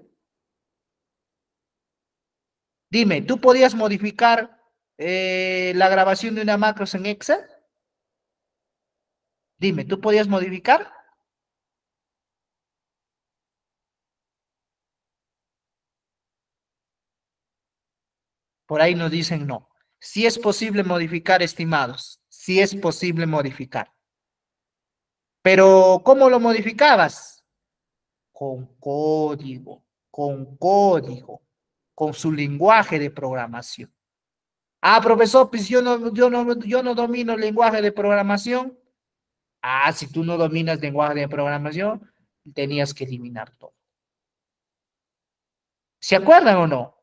Speaker 1: dime, ¿tú podías modificar la grabación de una macros en Excel? Dime, ¿tú podías modificar? Por ahí nos dicen no. Sí es posible modificar, estimados. Sí es posible modificar. Pero, ¿cómo lo modificabas? Con código, con su lenguaje de programación. Ah, profesor, pues yo no domino el lenguaje de programación. Ah, si tú no dominas lenguaje de programación, tenías que eliminar todo. ¿Se acuerdan o no?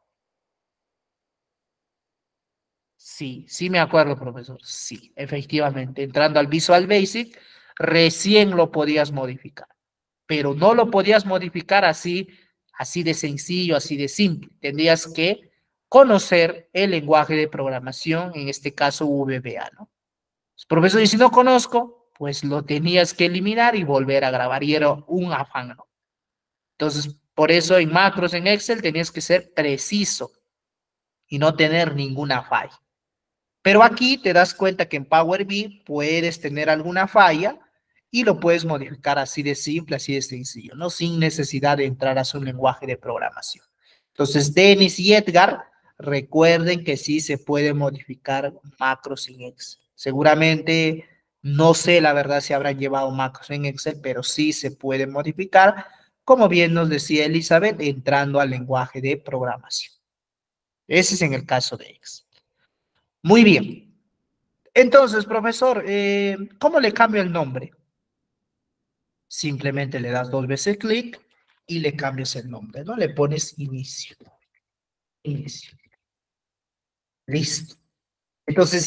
Speaker 1: Sí, sí me acuerdo, profesor. Sí, efectivamente. Entrando al Visual Basic, recién lo podías modificar, pero no lo podías modificar así, así de sencillo, así de simple. Tendrías que conocer el lenguaje de programación, en este caso VBA, ¿no? Profesor, y si no conozco, pues lo tenías que eliminar y volver a grabar, y era un afán, ¿no? Entonces, por eso en macros en Excel tenías que ser preciso y no tener ninguna falla. Pero aquí te das cuenta que en Power BI puedes tener alguna falla y lo puedes modificar así de simple, así de sencillo, ¿no? Sin necesidad de entrar a su lenguaje de programación. Entonces, Denis y Edgar, recuerden que sí se puede modificar macros en Excel. Seguramente, no sé la verdad si habrán llevado macros en Excel, pero sí se puede modificar, como bien nos decía Elizabeth, entrando al lenguaje de programación. Ese es en el caso de Excel. Muy bien. Entonces, profesor, ¿cómo le cambio el nombre? Simplemente le das 2 veces clic y le cambias el nombre, ¿no? Le pones inicio. Inicio. Listo. Entonces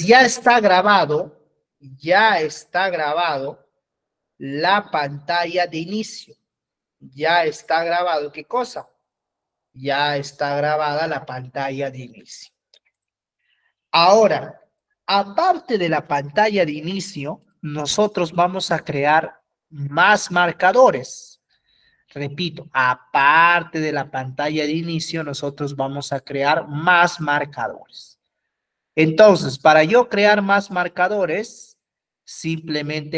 Speaker 1: ya está grabado la pantalla de inicio. Ya está grabado, ¿qué cosa? Ya está grabada la pantalla de inicio. Ahora, aparte de la pantalla de inicio, nosotros vamos a crear más marcadores. Repito, aparte de la pantalla de inicio, nosotros vamos a crear más marcadores. Entonces, para yo crear más marcadores, simplemente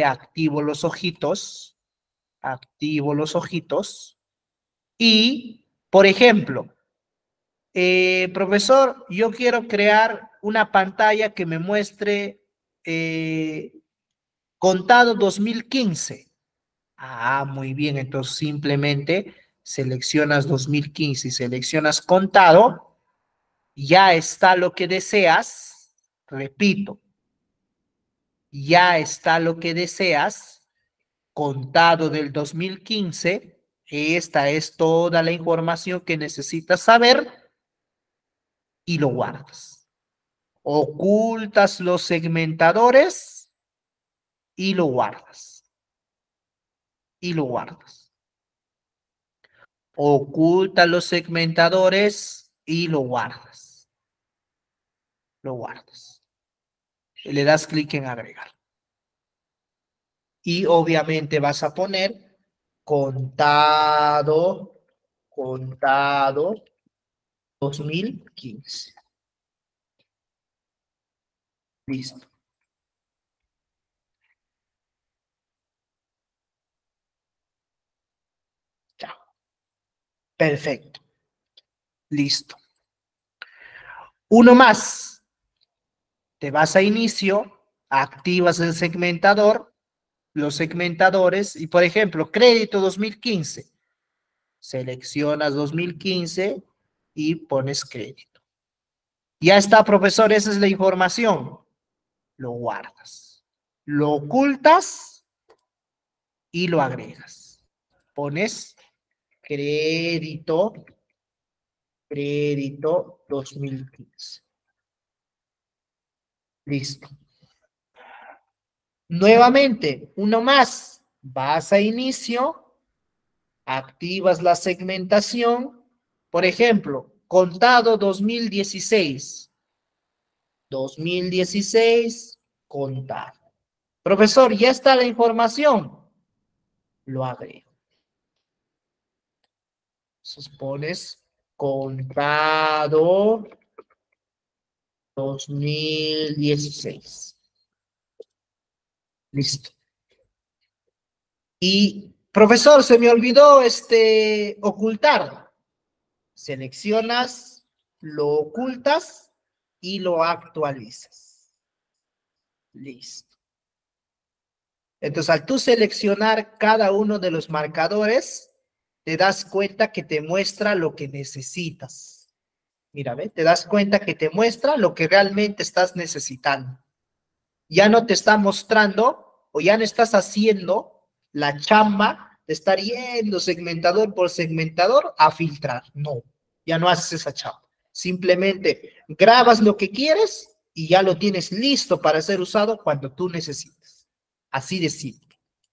Speaker 1: activo los ojitos y, por ejemplo, profesor, yo quiero crear una pantalla que me muestre contado 2015. Ah, muy bien, entonces simplemente seleccionas 2015 y seleccionas contado, ya está lo que deseas, repito, ya está lo que deseas, contado del 2015, esta es toda la información que necesitas saber y lo guardas. Ocultas los segmentadores y lo guardas. Y lo guardas. Oculta los segmentadores y lo guardas. Lo guardas. Y le das clic en agregar. Y obviamente vas a poner contado 2015. Listo. Ya. Perfecto. Listo. Uno más. Te vas a inicio, activas el segmentador, los segmentadores y, por ejemplo, crédito 2015. Seleccionas 2015 y pones crédito. Ya está, profesor, esa es la información. Lo guardas. Lo ocultas y lo agregas. Pones crédito 2015. Listo. Nuevamente, uno más. Vas a inicio, activas la segmentación. Por ejemplo, contado 2016. 2016, contado. Profesor, ya está la información. Lo agrego. Entonces pones contado 2016. Listo. Y, profesor, se me olvidó ocultar. Seleccionas, lo ocultas y lo actualizas. Listo. Entonces, al tú seleccionar cada uno de los marcadores, te das cuenta que te muestra lo que necesitas. Mira, ¿ve? Te das cuenta que te muestra lo que realmente estás necesitando. Ya no te está mostrando o ya no estás haciendo la chamba de estar yendo segmentador por segmentador a filtrar. No, ya no haces esa chamba. Simplemente grabas lo que quieres y ya lo tienes listo para ser usado cuando tú necesites. Así de simple.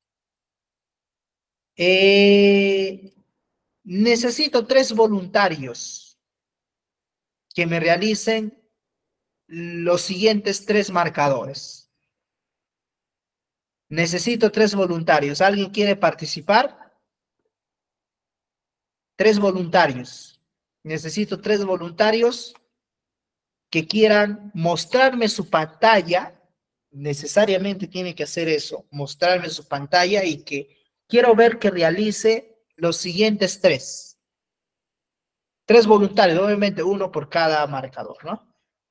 Speaker 1: Necesito 3 voluntarios que me realicen los siguientes 3 marcadores. Necesito 3 voluntarios. ¿Alguien quiere participar? 3 voluntarios. Necesito 3 voluntarios que quieran mostrarme su pantalla. Necesariamente tiene que hacer eso, mostrarme su pantalla y que quiero ver que realice los siguientes 3. 3 voluntarios, obviamente uno por cada marcador, ¿no?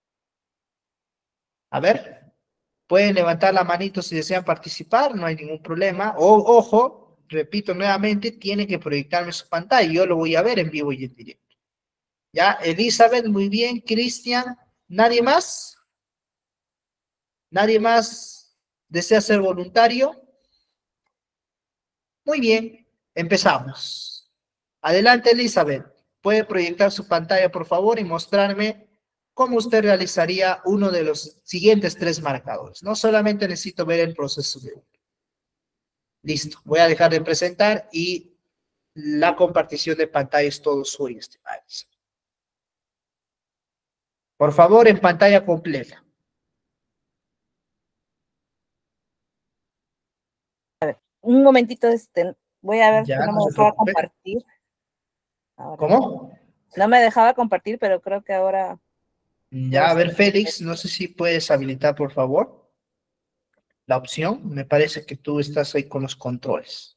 Speaker 1: A ver, pueden levantar la manito si desean participar, no hay ningún problema. Ojo, repito nuevamente, tienen que proyectarme su pantalla, yo lo voy a ver en vivo y en directo. Ya, Elizabeth, muy bien, Cristian, ¿nadie más? ¿Nadie más desea ser voluntario? Muy bien, empezamos. Adelante, Elizabeth. ¿Puede proyectar su pantalla, por favor, y mostrarme cómo usted realizaría uno de los siguientes 3 marcadores? No solamente necesito ver el proceso de uno. Listo, voy a dejar de presentar y la compartición de pantalla es todo suyo, estimados. Por favor, en pantalla completa.
Speaker 2: Un momentito, voy a ver
Speaker 1: Ya,
Speaker 2: que no
Speaker 1: no
Speaker 2: me
Speaker 1: se
Speaker 2: dejaba
Speaker 1: preocupe.
Speaker 2: compartir. Ahora.
Speaker 1: ¿Cómo?
Speaker 2: No me dejaba compartir, pero creo que ahora...
Speaker 1: Ya, a ver, Félix, no sé si puedes habilitar, por favor, la opción. Me parece que tú estás ahí con los controles.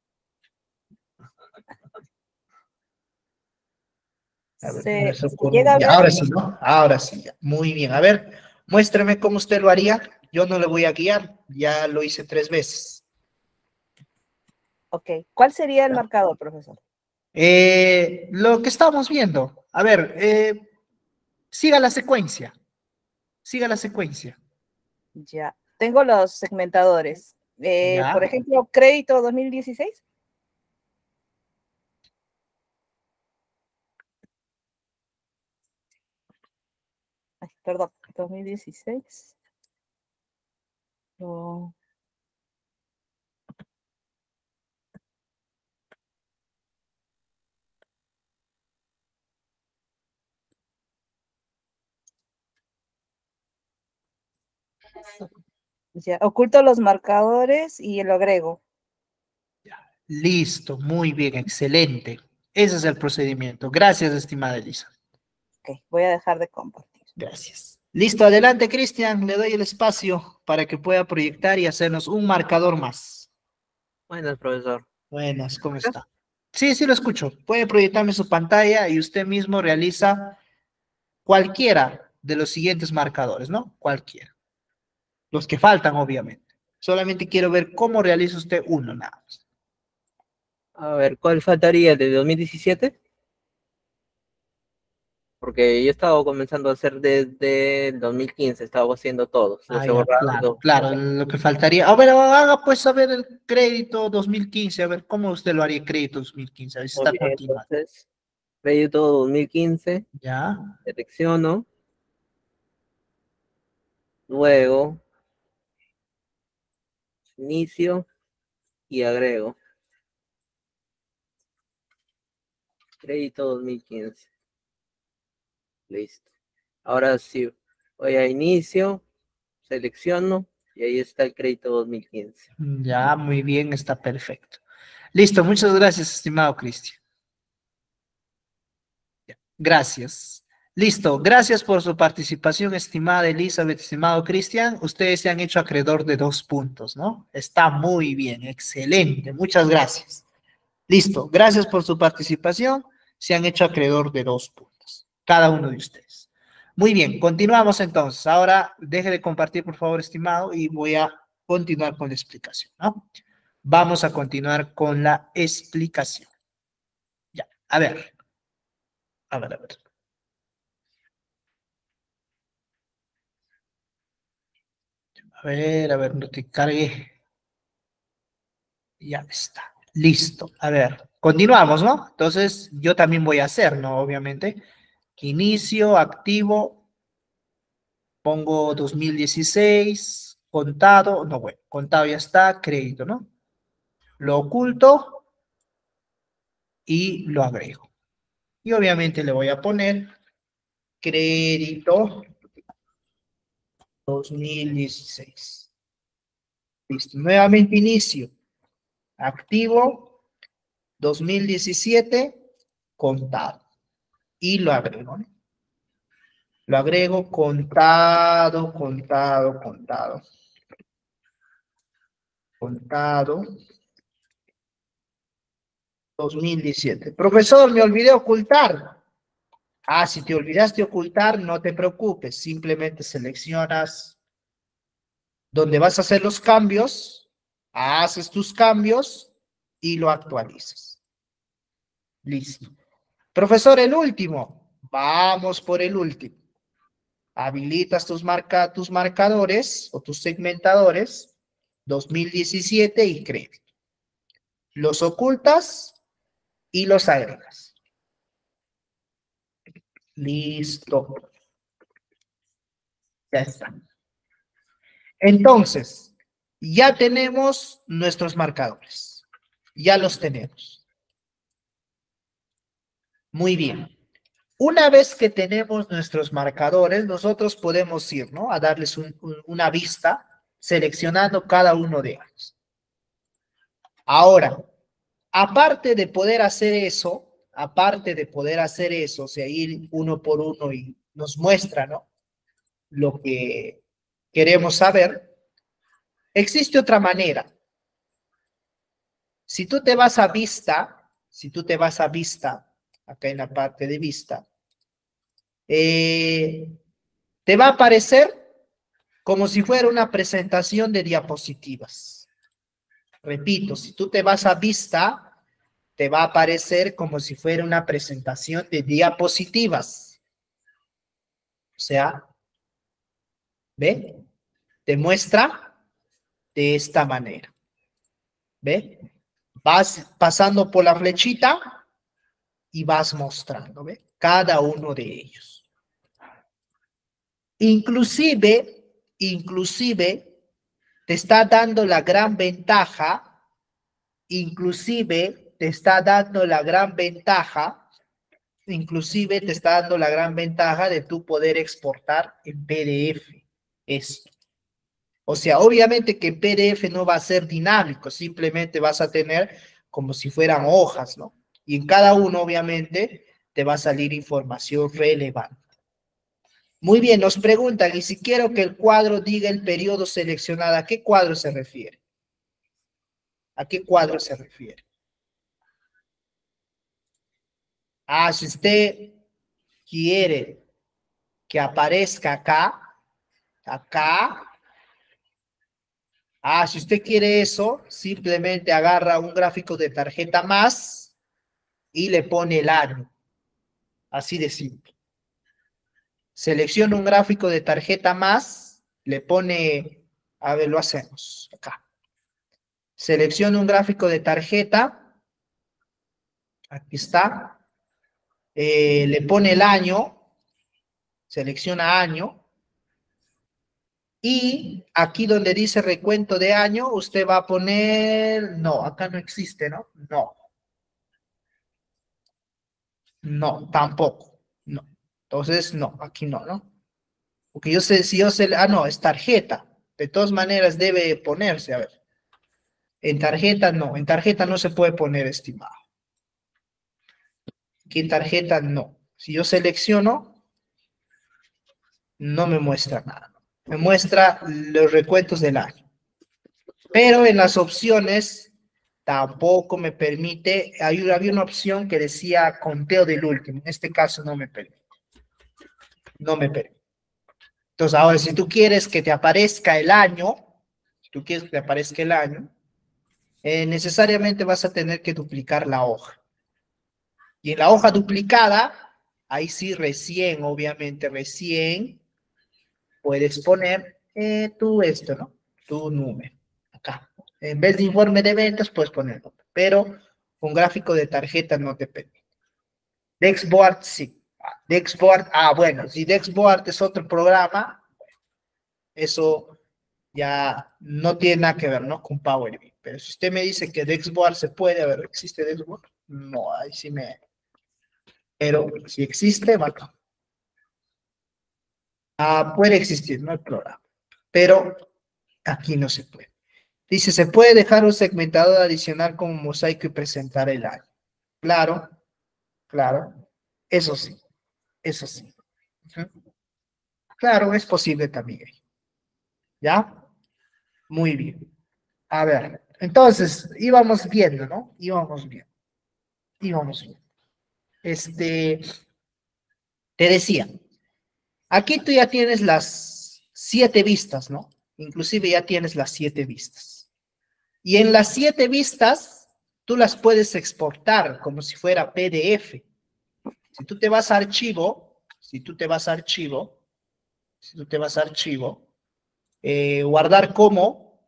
Speaker 1: A ver,
Speaker 2: Se
Speaker 1: eso
Speaker 2: llega a
Speaker 1: ya,
Speaker 2: ver.
Speaker 1: ahora sí, ¿no? Ahora sí, ya. Muy bien. A ver, muéstrame cómo usted lo haría. Yo no le voy a guiar. Ya lo hice 3 veces.
Speaker 2: Ok. ¿Cuál sería el marcador, profesor?
Speaker 1: Lo que estamos viendo. A ver, siga la secuencia. Siga la secuencia.
Speaker 2: Ya. Tengo los segmentadores.
Speaker 1: Ya.
Speaker 2: Por ejemplo, crédito 2016. Ay, perdón, 2016. Oh. Ya, oculto los marcadores y lo agrego.
Speaker 1: Listo, muy bien, excelente. Ese es el procedimiento. Gracias, estimada Elisa.
Speaker 2: Ok, voy a dejar de compartir.
Speaker 1: Gracias. Listo, adelante, Cristian. Le doy el espacio para que pueda proyectar y hacernos un marcador más.
Speaker 3: Buenas, profesor.
Speaker 1: Buenas, ¿cómo está? Sí, sí lo escucho. Puede proyectarme su pantalla y usted mismo realiza cualquiera de los siguientes marcadores, ¿no? Cualquiera. Los que faltan, obviamente. Solamente quiero ver cómo realiza usted uno, nada más.
Speaker 3: A ver, ¿cuál faltaría? ¿El de 2017? Porque yo estaba comenzando a hacer desde el 2015, estaba haciendo todos. Los he
Speaker 1: Ya,
Speaker 3: borrado.
Speaker 1: claro, lo que faltaría. A ver, haga pues a ver el crédito 2015, a ver cómo usted lo haría crédito 2015, a ver si
Speaker 3: Muy
Speaker 1: está
Speaker 3: bien,
Speaker 1: continuado.
Speaker 3: entonces, crédito 2015,
Speaker 1: Ya,
Speaker 3: selecciono, luego, inicio y agrego. Crédito 2015. Listo. Ahora sí, voy a inicio, selecciono y ahí está el crédito 2015.
Speaker 1: ya, muy bien, está perfecto. Listo, muchas gracias, estimado Cristian. Gracias. Listo, gracias por su participación, estimada Elizabeth, estimado Cristian. Ustedes se han hecho acreedor de 2 puntos, ¿no? Está muy bien, excelente, muchas gracias. Listo, gracias por su participación. Se han hecho acreedor de 2 puntos, cada uno de ustedes. Muy bien, continuamos entonces. Ahora deje de compartir, por favor, estimado, y voy a continuar con la explicación, ¿no? Vamos a continuar con la explicación. Ya, a ver. A ver, a ver. A ver, no te cargue. Ya está. Listo. A ver, continuamos, ¿no? Entonces, yo también voy a hacer, ¿no? Obviamente. Inicio, activo, pongo 2016, contado, no, bueno, contado ya está, crédito, ¿no? Lo oculto y lo agrego. Y obviamente le voy a poner crédito 2016. Listo. Nuevamente inicio. Activo 2017, contado. Y lo agrego, ¿no? Lo agrego contado, contado, contado. Contado 2017. Profesor, me olvidé ocultar. Ah, si te olvidaste ocultar, no te preocupes. Simplemente seleccionas donde vas a hacer los cambios, haces tus cambios y lo actualizas. Listo. Profesor, el último. Vamos por el último. Habilitas tus marcadores o tus segmentadores 2017 y crédito. Los ocultas y los agregas. Listo. Ya está. Entonces, ya tenemos nuestros marcadores. Ya los tenemos. Muy bien. Una vez que tenemos nuestros marcadores, nosotros podemos ir, ¿no? A darles una vista, seleccionando cada uno de ellos. Ahora, aparte de poder hacer eso, o sea, ir uno por uno y nos muestra, ¿no? Lo que queremos saber, existe otra manera. Si tú te vas a vista, acá en la parte de vista, te va a aparecer como si fuera una presentación de diapositivas. Repito, si tú te vas a vista, te va a aparecer como si fuera una presentación de diapositivas. O sea, ¿ve? Te muestra de esta manera. ¿Ve? Vas pasando por la flechita y vas mostrando, ¿ve? Cada uno de ellos. Inclusive, te está dando la gran ventaja, de tú poder exportar en PDF esto. O sea, obviamente que en PDF no va a ser dinámico, simplemente vas a tener como si fueran hojas, ¿no? Y en cada uno, obviamente, te va a salir información relevante. Muy bien, nos preguntan, y si quiero que el cuadro diga el periodo seleccionado, ¿a qué cuadro se refiere? ¿A qué cuadro se refiere? Ah, si usted quiere que aparezca acá. Ah, si usted quiere eso, simplemente agarra un gráfico de tarjeta más y le pone el año. Así de simple. Selecciona un gráfico de tarjeta más, le pone, a ver, lo hacemos acá. Selecciona un gráfico de tarjeta, aquí está, le pone el año, selecciona año, y aquí donde dice recuento de año, usted va a poner, no, acá no existe, ¿no? No, tampoco, no. Entonces, no, aquí no, ¿no? Porque yo sé, si yo sé, no, es tarjeta. De todas maneras debe ponerse, a ver. En tarjeta no se puede poner, estimado. Aquí en tarjeta no. Si yo selecciono, no me muestra nada. Me muestra los recuentos del año. Pero en las opciones tampoco me permite, había una opción que decía conteo del último. En este caso no me permite. no me permite. Entonces, ahora, si tú quieres que te aparezca el año, si tú quieres que te aparezca el año, necesariamente vas a tener que duplicar la hoja. Y en la hoja duplicada, ahí sí recién, obviamente, recién puedes poner esto, ¿no? Tu número, acá. En vez de informe de ventas, puedes poner número. Pero un gráfico de tarjeta no te permite. Dexboard, sí. Dexboard, bueno, si Dexboard es otro programa, eso ya no tiene nada que ver, ¿no? Con Power BI. Pero si usted me dice que Dexboard se puede, a ver, ¿existe Dexboard? No, ahí sí me... Pero si existe, bacán. Puede existir, no hay problema. Pero aquí no se puede. Dice, ¿se puede dejar un segmentador adicional como mosaico y presentar el año? Claro, claro. Eso sí, eso sí. Ujú. Claro, es posible también. ¿Ya? Muy bien. A ver, entonces, íbamos viendo, ¿no? Íbamos viendo. Íbamos viendo. Te decía, aquí tú ya tienes las 7 vistas, ¿no? Inclusive ya tienes las 7 vistas. Y en las 7 vistas, tú las puedes exportar como si fuera PDF. Si tú te vas a archivo, si tú te vas a archivo, si tú te vas a archivo, guardar como,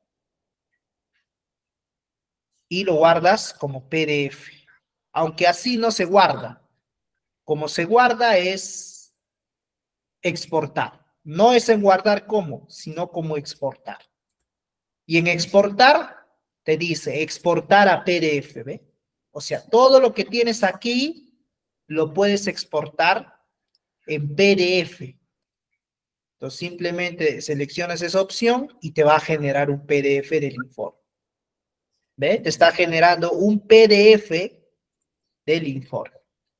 Speaker 1: y lo guardas como PDF. Aunque así no se guarda. Como se guarda es exportar. No es en guardar como, sino como exportar. Y en exportar, te dice exportar a PDF, ¿ve? O sea, todo lo que tienes aquí lo puedes exportar en PDF. Entonces, simplemente seleccionas esa opción y te va a generar un PDF del informe. ¿Ve? Te está generando un PDF del informe.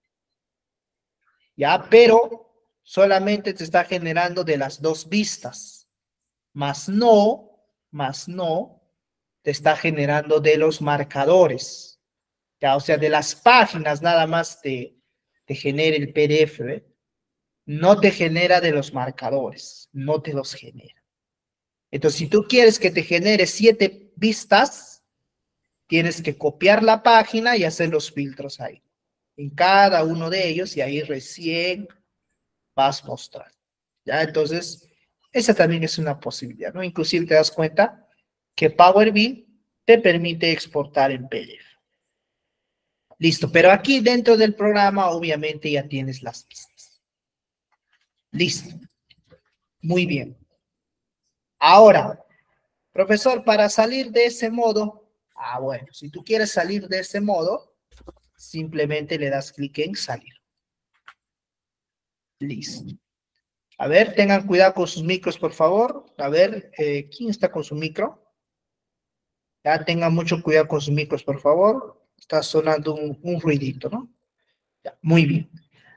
Speaker 1: ¿Ya? Pero solamente te está generando de las 2 vistas. Más no, te está generando de los marcadores. Ya, o sea, de las páginas nada más te genera el PDF, ¿ve? No te genera de los marcadores, no te los genera. Entonces, si tú quieres que te genere 7 vistas, tienes que copiar la página y hacer los filtros ahí, en cada uno de ellos, y ahí recién vas mostrando. ¿Ya? Entonces, esa también es una posibilidad, ¿no? Inclusive te das cuenta que Power BI te permite exportar en PDF. Listo, pero aquí dentro del programa obviamente ya tienes las vistas. Listo. Muy bien. Ahora, profesor, para salir de ese modo, bueno, si tú quieres salir de ese modo, simplemente le das clic en salir. Listo. A ver, tengan cuidado con sus micros, por favor. A ver, ¿quién está con su micro? Ya tengan mucho cuidado con sus micros, por favor. Está sonando un ruidito, ¿no? Ya, muy bien.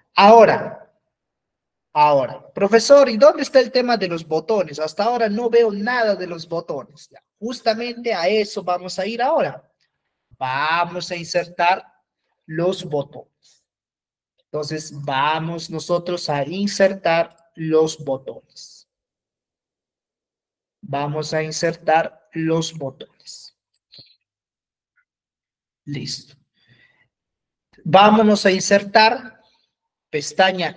Speaker 1: Ahora, profesor, ¿y dónde está el tema de los botones? Hasta ahora no veo nada de los botones. Ya, justamente a eso vamos a ir ahora. Vamos a insertar los botones. Entonces, vamos nosotros a insertar los botones. Vamos a insertar los botones. Listo. Vámonos a insertar, pestaña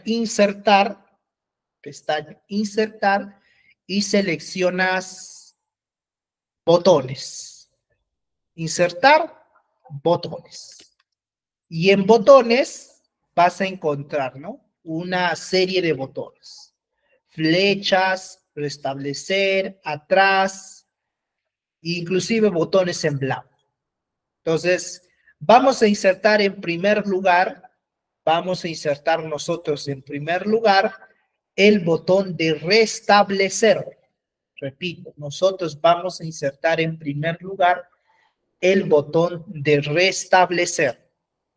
Speaker 1: insertar, y seleccionas botones. Insertar botones. Y en botones vas a encontrar, ¿no? Una serie de botones. Flechas, restablecer, atrás, inclusive botones en blanco. Entonces, vamos a insertar en primer lugar, vamos a insertar nosotros en primer lugar el botón de restablecer. Repito, nosotros vamos a insertar en primer lugar el botón de restablecer.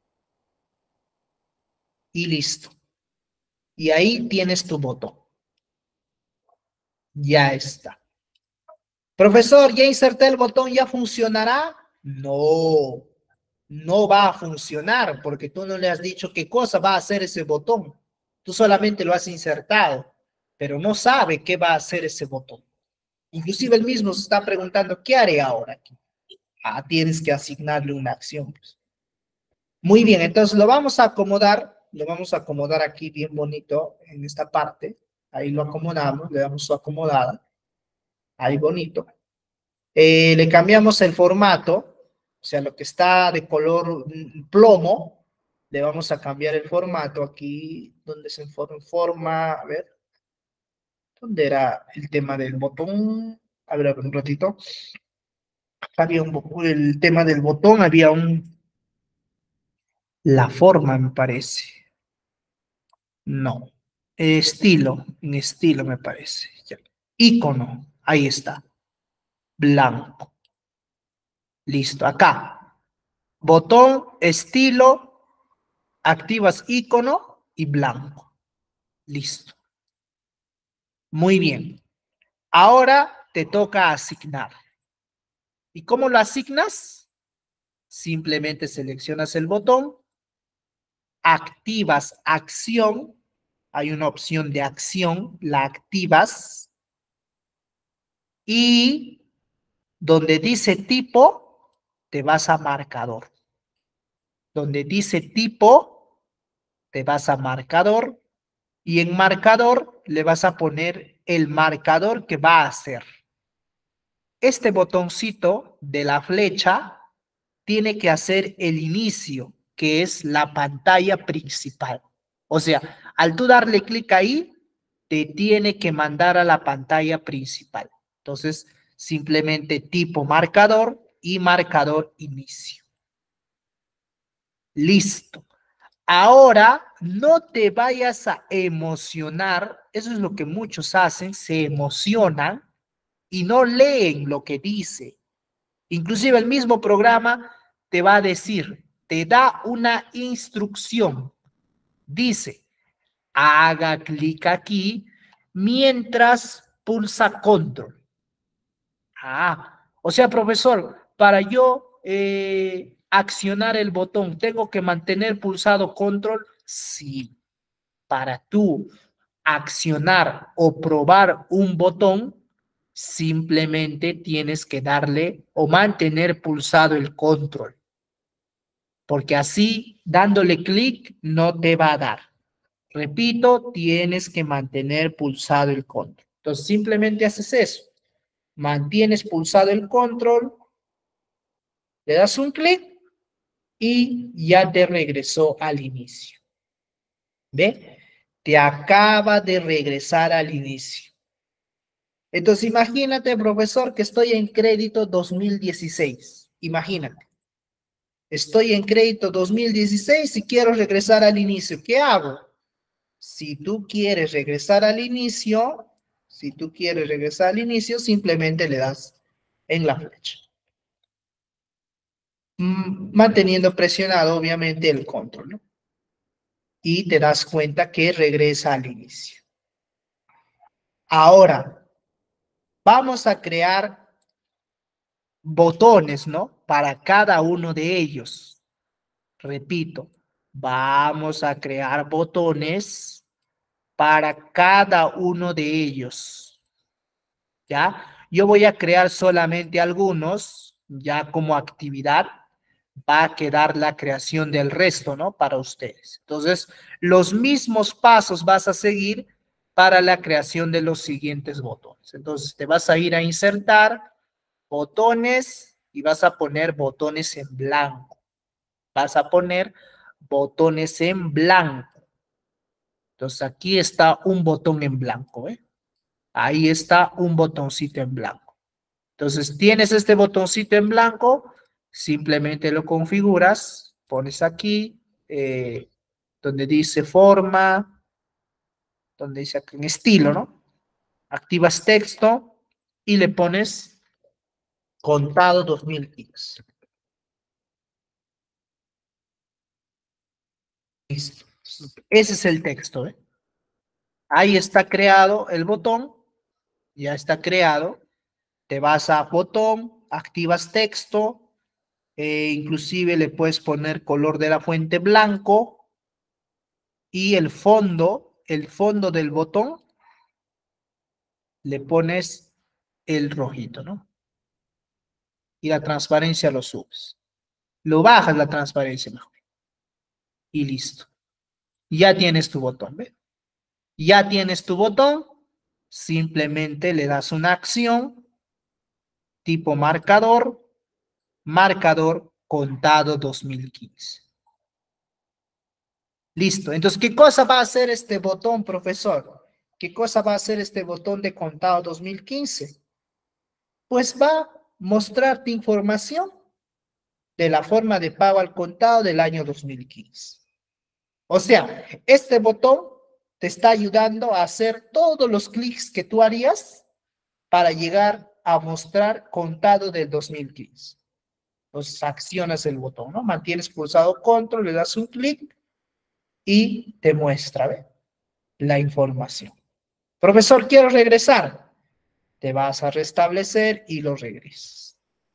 Speaker 1: Y listo. Y ahí tienes tu botón. Ya está. Profesor, ¿ya inserté el botón? ¿Ya funcionará? No, no va a funcionar porque tú no le has dicho qué cosa va a hacer ese botón. Tú solamente lo has insertado, pero no sabe qué va a hacer ese botón. Inclusive él mismo se está preguntando, ¿qué haré ahora aquí? Ah, tienes que asignarle una acción, pues. Muy bien, entonces lo vamos a acomodar aquí bien bonito en esta parte. Ahí lo acomodamos, le damos su acomodada. Ahí bonito. Le cambiamos el formato, o sea, lo que está de color plomo, le vamos a cambiar el formato aquí, donde se forma, a ver, ¿dónde era el tema del botón? A ver, un ratito. Había el tema del botón, la forma, me parece. No. En estilo, me parece. Ya. Icono, ahí está. Blanco. Listo, acá. Botón, estilo, activas icono y blanco. Listo. Muy bien. Ahora te toca asignar. ¿Y cómo lo asignas? Simplemente seleccionas el botón, activas acción, hay una opción de acción, la activas y donde dice tipo, te vas a marcador. Donde dice tipo, te vas a marcador y en marcador le vas a poner el marcador que va a hacer. Este botoncito de la flecha tiene que hacer el inicio, que es la pantalla principal. O sea, al tú darle clic ahí, te tiene que mandar a la pantalla principal. Entonces, simplemente tipo marcador y marcador inicio. Listo. Ahora, no te vayas a emocionar. Eso es lo que muchos hacen, se emocionan y no leen lo que dice. Inclusive el mismo programa te va a decir, te da una instrucción. Dice, haga clic aquí mientras pulsa control. O sea, profesor, para yo accionar el botón, ¿tengo que mantener pulsado control? Sí. Para tú accionar o probar un botón, simplemente tienes que darle o mantener pulsado el control. Porque así, dándole clic, no te va a dar. Repito, tienes que mantener pulsado el control. Entonces, simplemente haces eso. Mantienes pulsado el control, le das un clic y ya te regresó al inicio. ¿Ve? Te acaba de regresar al inicio. Entonces, imagínate, profesor, que estoy en crédito 2016. Imagínate. Estoy en crédito 2016 y quiero regresar al inicio. ¿Qué hago? Si tú quieres regresar al inicio, simplemente le das en la flecha. Manteniendo presionado, obviamente, el control, ¿no? Y te das cuenta que regresa al inicio. Ahora, vamos a crear botones, ¿no? Para cada uno de ellos. Repito, vamos a crear botones para cada uno de ellos. ¿Ya? Yo voy a crear solamente algunos, ya como actividad. Va a quedar la creación del resto, ¿no? Para ustedes. Entonces, los mismos pasos vas a seguir para la creación de los siguientes botones. Entonces, te vas a ir a insertar botones y vas a poner botones en blanco. Vas a poner botones en blanco. Entonces, aquí está un botón en blanco, ¿eh? Ahí está un botoncito en blanco. Entonces, tienes este botoncito en blanco, simplemente lo configuras, pones aquí, donde dice forma, donde dice aquí en estilo, ¿no? Activas texto y le pones contado 2015. Listo. Ese es el texto, ¿eh? Ahí está creado el botón, ya está creado. Te vas a botón, activas texto, inclusive le puedes poner color de la fuente blanco y el fondo el fondo del botón, le pones el rojito, ¿no? Y la transparencia lo subes. Lo bajas la transparencia mejor. Y listo. Ya tienes tu botón, ¿ves? Ya tienes tu botón. Simplemente le das una acción tipo marcador, marcador contado 2015. Listo. Entonces, ¿qué cosa va a hacer este botón, profesor? ¿Qué cosa va a hacer este botón de contado 2015? Pues va a mostrarte información de la forma de pago al contado del año 2015. O sea, este botón te está ayudando a hacer todos los clics que tú harías para llegar a mostrar contado del 2015. Entonces, accionas el botón, ¿no? Mantienes pulsado control, le das un clic y te muestra, ¿ve? La información. Profesor, quiero regresar. Te vas a restablecer y lo regresas.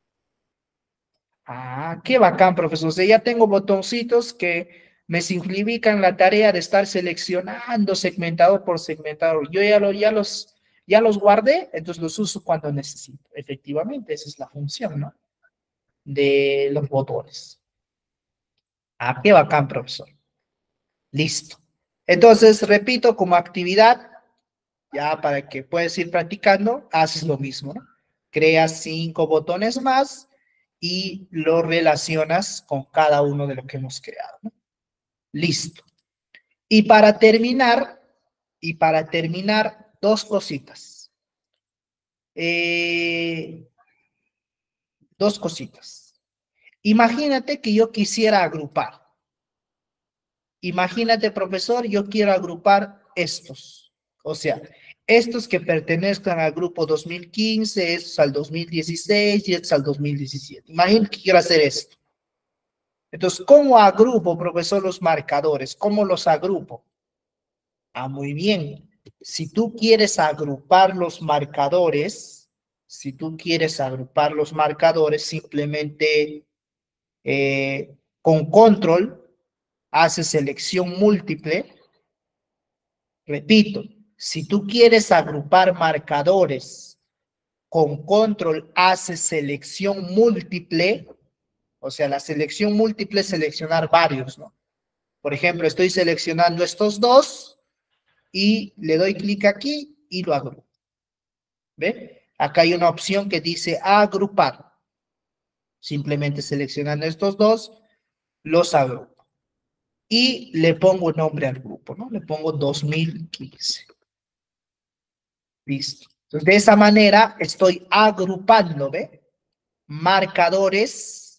Speaker 1: Ah, qué bacán, profesor. O sea, ya tengo botoncitos que me simplifican la tarea de estar seleccionando segmentador por segmentador. Yo ya los guardé, entonces los uso cuando necesito. Efectivamente, esa es la función, ¿no? De los botones. Ah, qué bacán, profesor. Listo. Entonces, repito, como actividad, ya para que puedas ir practicando, haces lo mismo, ¿no? Creas 5 botones más y lo relacionas con cada uno de lo que hemos creado, ¿no? Listo. Y para terminar, dos cositas. Dos cositas. Imagínate que yo quisiera agrupar. Imagínate, profesor, yo quiero agrupar estos. O sea, estos que pertenezcan al grupo 2015, estos al 2016 y estos al 2017. Imagínate que quiero hacer esto. Entonces, ¿cómo agrupo, profesor, los marcadores? ¿Cómo los agrupo? Ah, muy bien. Si tú quieres agrupar los marcadores, simplemente con control haces selección múltiple. Repito, si tú quieres agrupar marcadores con control haces selección múltiple, o sea, la selección múltiple es seleccionar varios, ¿no? Por ejemplo, estoy seleccionando estos dos y le doy clic aquí y lo agrupo. ¿Ve? Acá hay una opción que dice agrupar. Simplemente seleccionando estos dos, los agrupo. Y le pongo nombre al grupo, ¿no? Le pongo 2015. Listo. Entonces, de esa manera estoy agrupando, ¿ve? Marcadores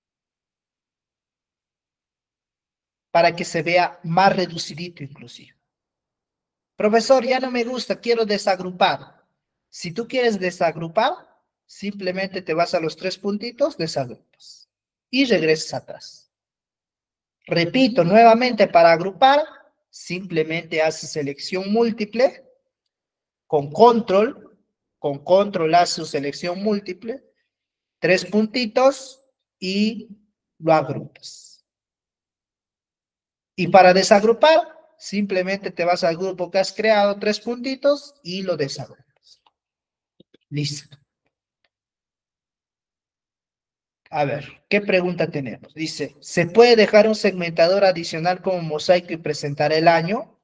Speaker 1: para que se vea más reducidito inclusive. Profesor, ya no me gusta, quiero desagrupar. Si tú quieres desagrupar, simplemente te vas a los 3 puntitos, desagrupas y regresas atrás. Repito, nuevamente para agrupar, simplemente haces selección múltiple, con control haces selección múltiple, 3 puntitos y lo agrupas. Y para desagrupar, simplemente te vas al grupo que has creado, 3 puntitos y lo desagrupas. Listo. A ver, ¿qué pregunta tenemos? Dice, ¿se puede dejar un segmentador adicional como mosaico y presentar el año?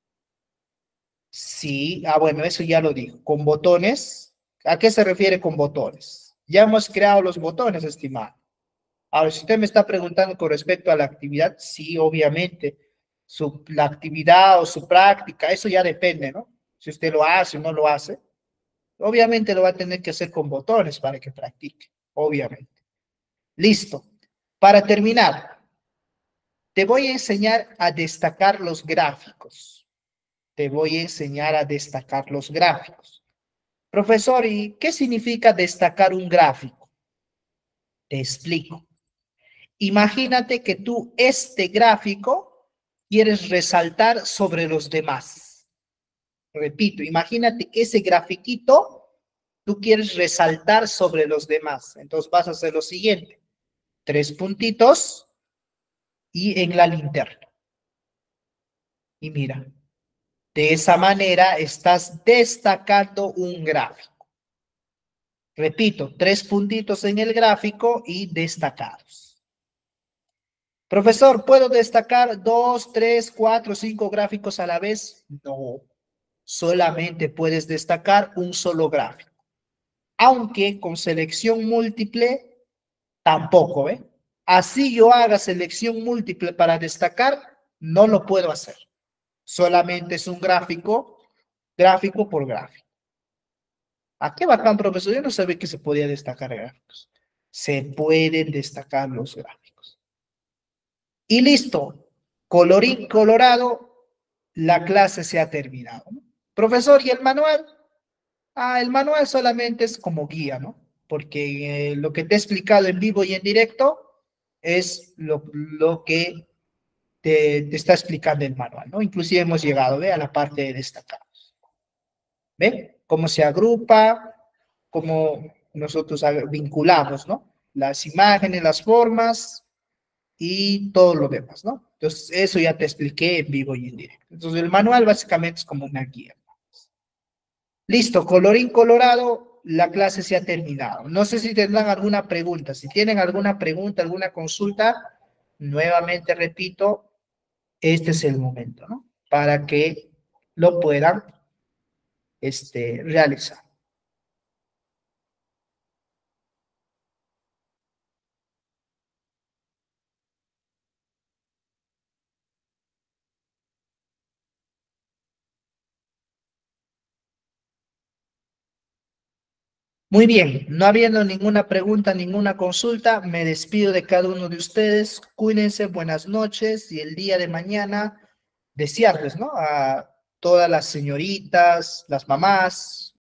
Speaker 1: Sí, bueno, eso ya lo dijo. ¿Con botones? ¿A qué se refiere con botones? Ya hemos creado los botones, estimado. Ahora, si usted me está preguntando con respecto a la actividad, sí, obviamente. La actividad o su práctica, eso ya depende, ¿no? Si usted lo hace o no lo hace. Obviamente lo va a tener que hacer con botones para que practique, obviamente. Listo. Para terminar, te voy a enseñar a destacar los gráficos. Profesor, ¿y qué significa destacar un gráfico? Te explico. Imagínate que tú este gráfico quieres resaltar sobre los demás. Repito, imagínate que ese grafiquito tú quieres resaltar sobre los demás. Entonces vas a hacer lo siguiente. 3 puntitos y en la linterna. Y mira, De esa manera estás destacando un gráfico. Repito, 3 puntitos en el gráfico y destacados. Profesor, ¿puedo destacar 2, 3, 4, 5 gráficos a la vez? No, solamente puedes destacar un solo gráfico. Aunque con selección múltiple, tampoco, ¿ve? Así yo haga selección múltiple para destacar, no lo puedo hacer. Solamente es un gráfico, gráfico por gráfico. ¿A qué bacán, profesor? Yo no sabía que se podía destacar gráficos. Se pueden destacar los gráficos. Y listo. Colorín colorado, la clase se ha terminado, ¿no? Profesor, ¿y el manual? El manual solamente es como guía, ¿no? Porque lo que te he explicado en vivo y en directo es lo que te está explicando el manual, ¿no? Inclusive hemos llegado, ¿ve? A la parte de destacados. ¿Ve? Cómo se agrupa, cómo nosotros vinculamos, ¿no? Las imágenes, las formas y todo lo demás, ¿no? Entonces, eso ya te expliqué en vivo y en directo. Entonces, el manual básicamente es como una guía. Listo, colorín colorado, la clase se ha terminado. No sé si tendrán alguna pregunta. Si tienen alguna pregunta, alguna consulta, nuevamente repito, este es el momento, ¿no? Para que lo puedan realizar. Muy bien, no habiendo ninguna pregunta, ninguna consulta, me despido de cada uno de ustedes. Cuídense, buenas noches y el día de mañana desearles, ¿no? A todas las señoritas, las mamás,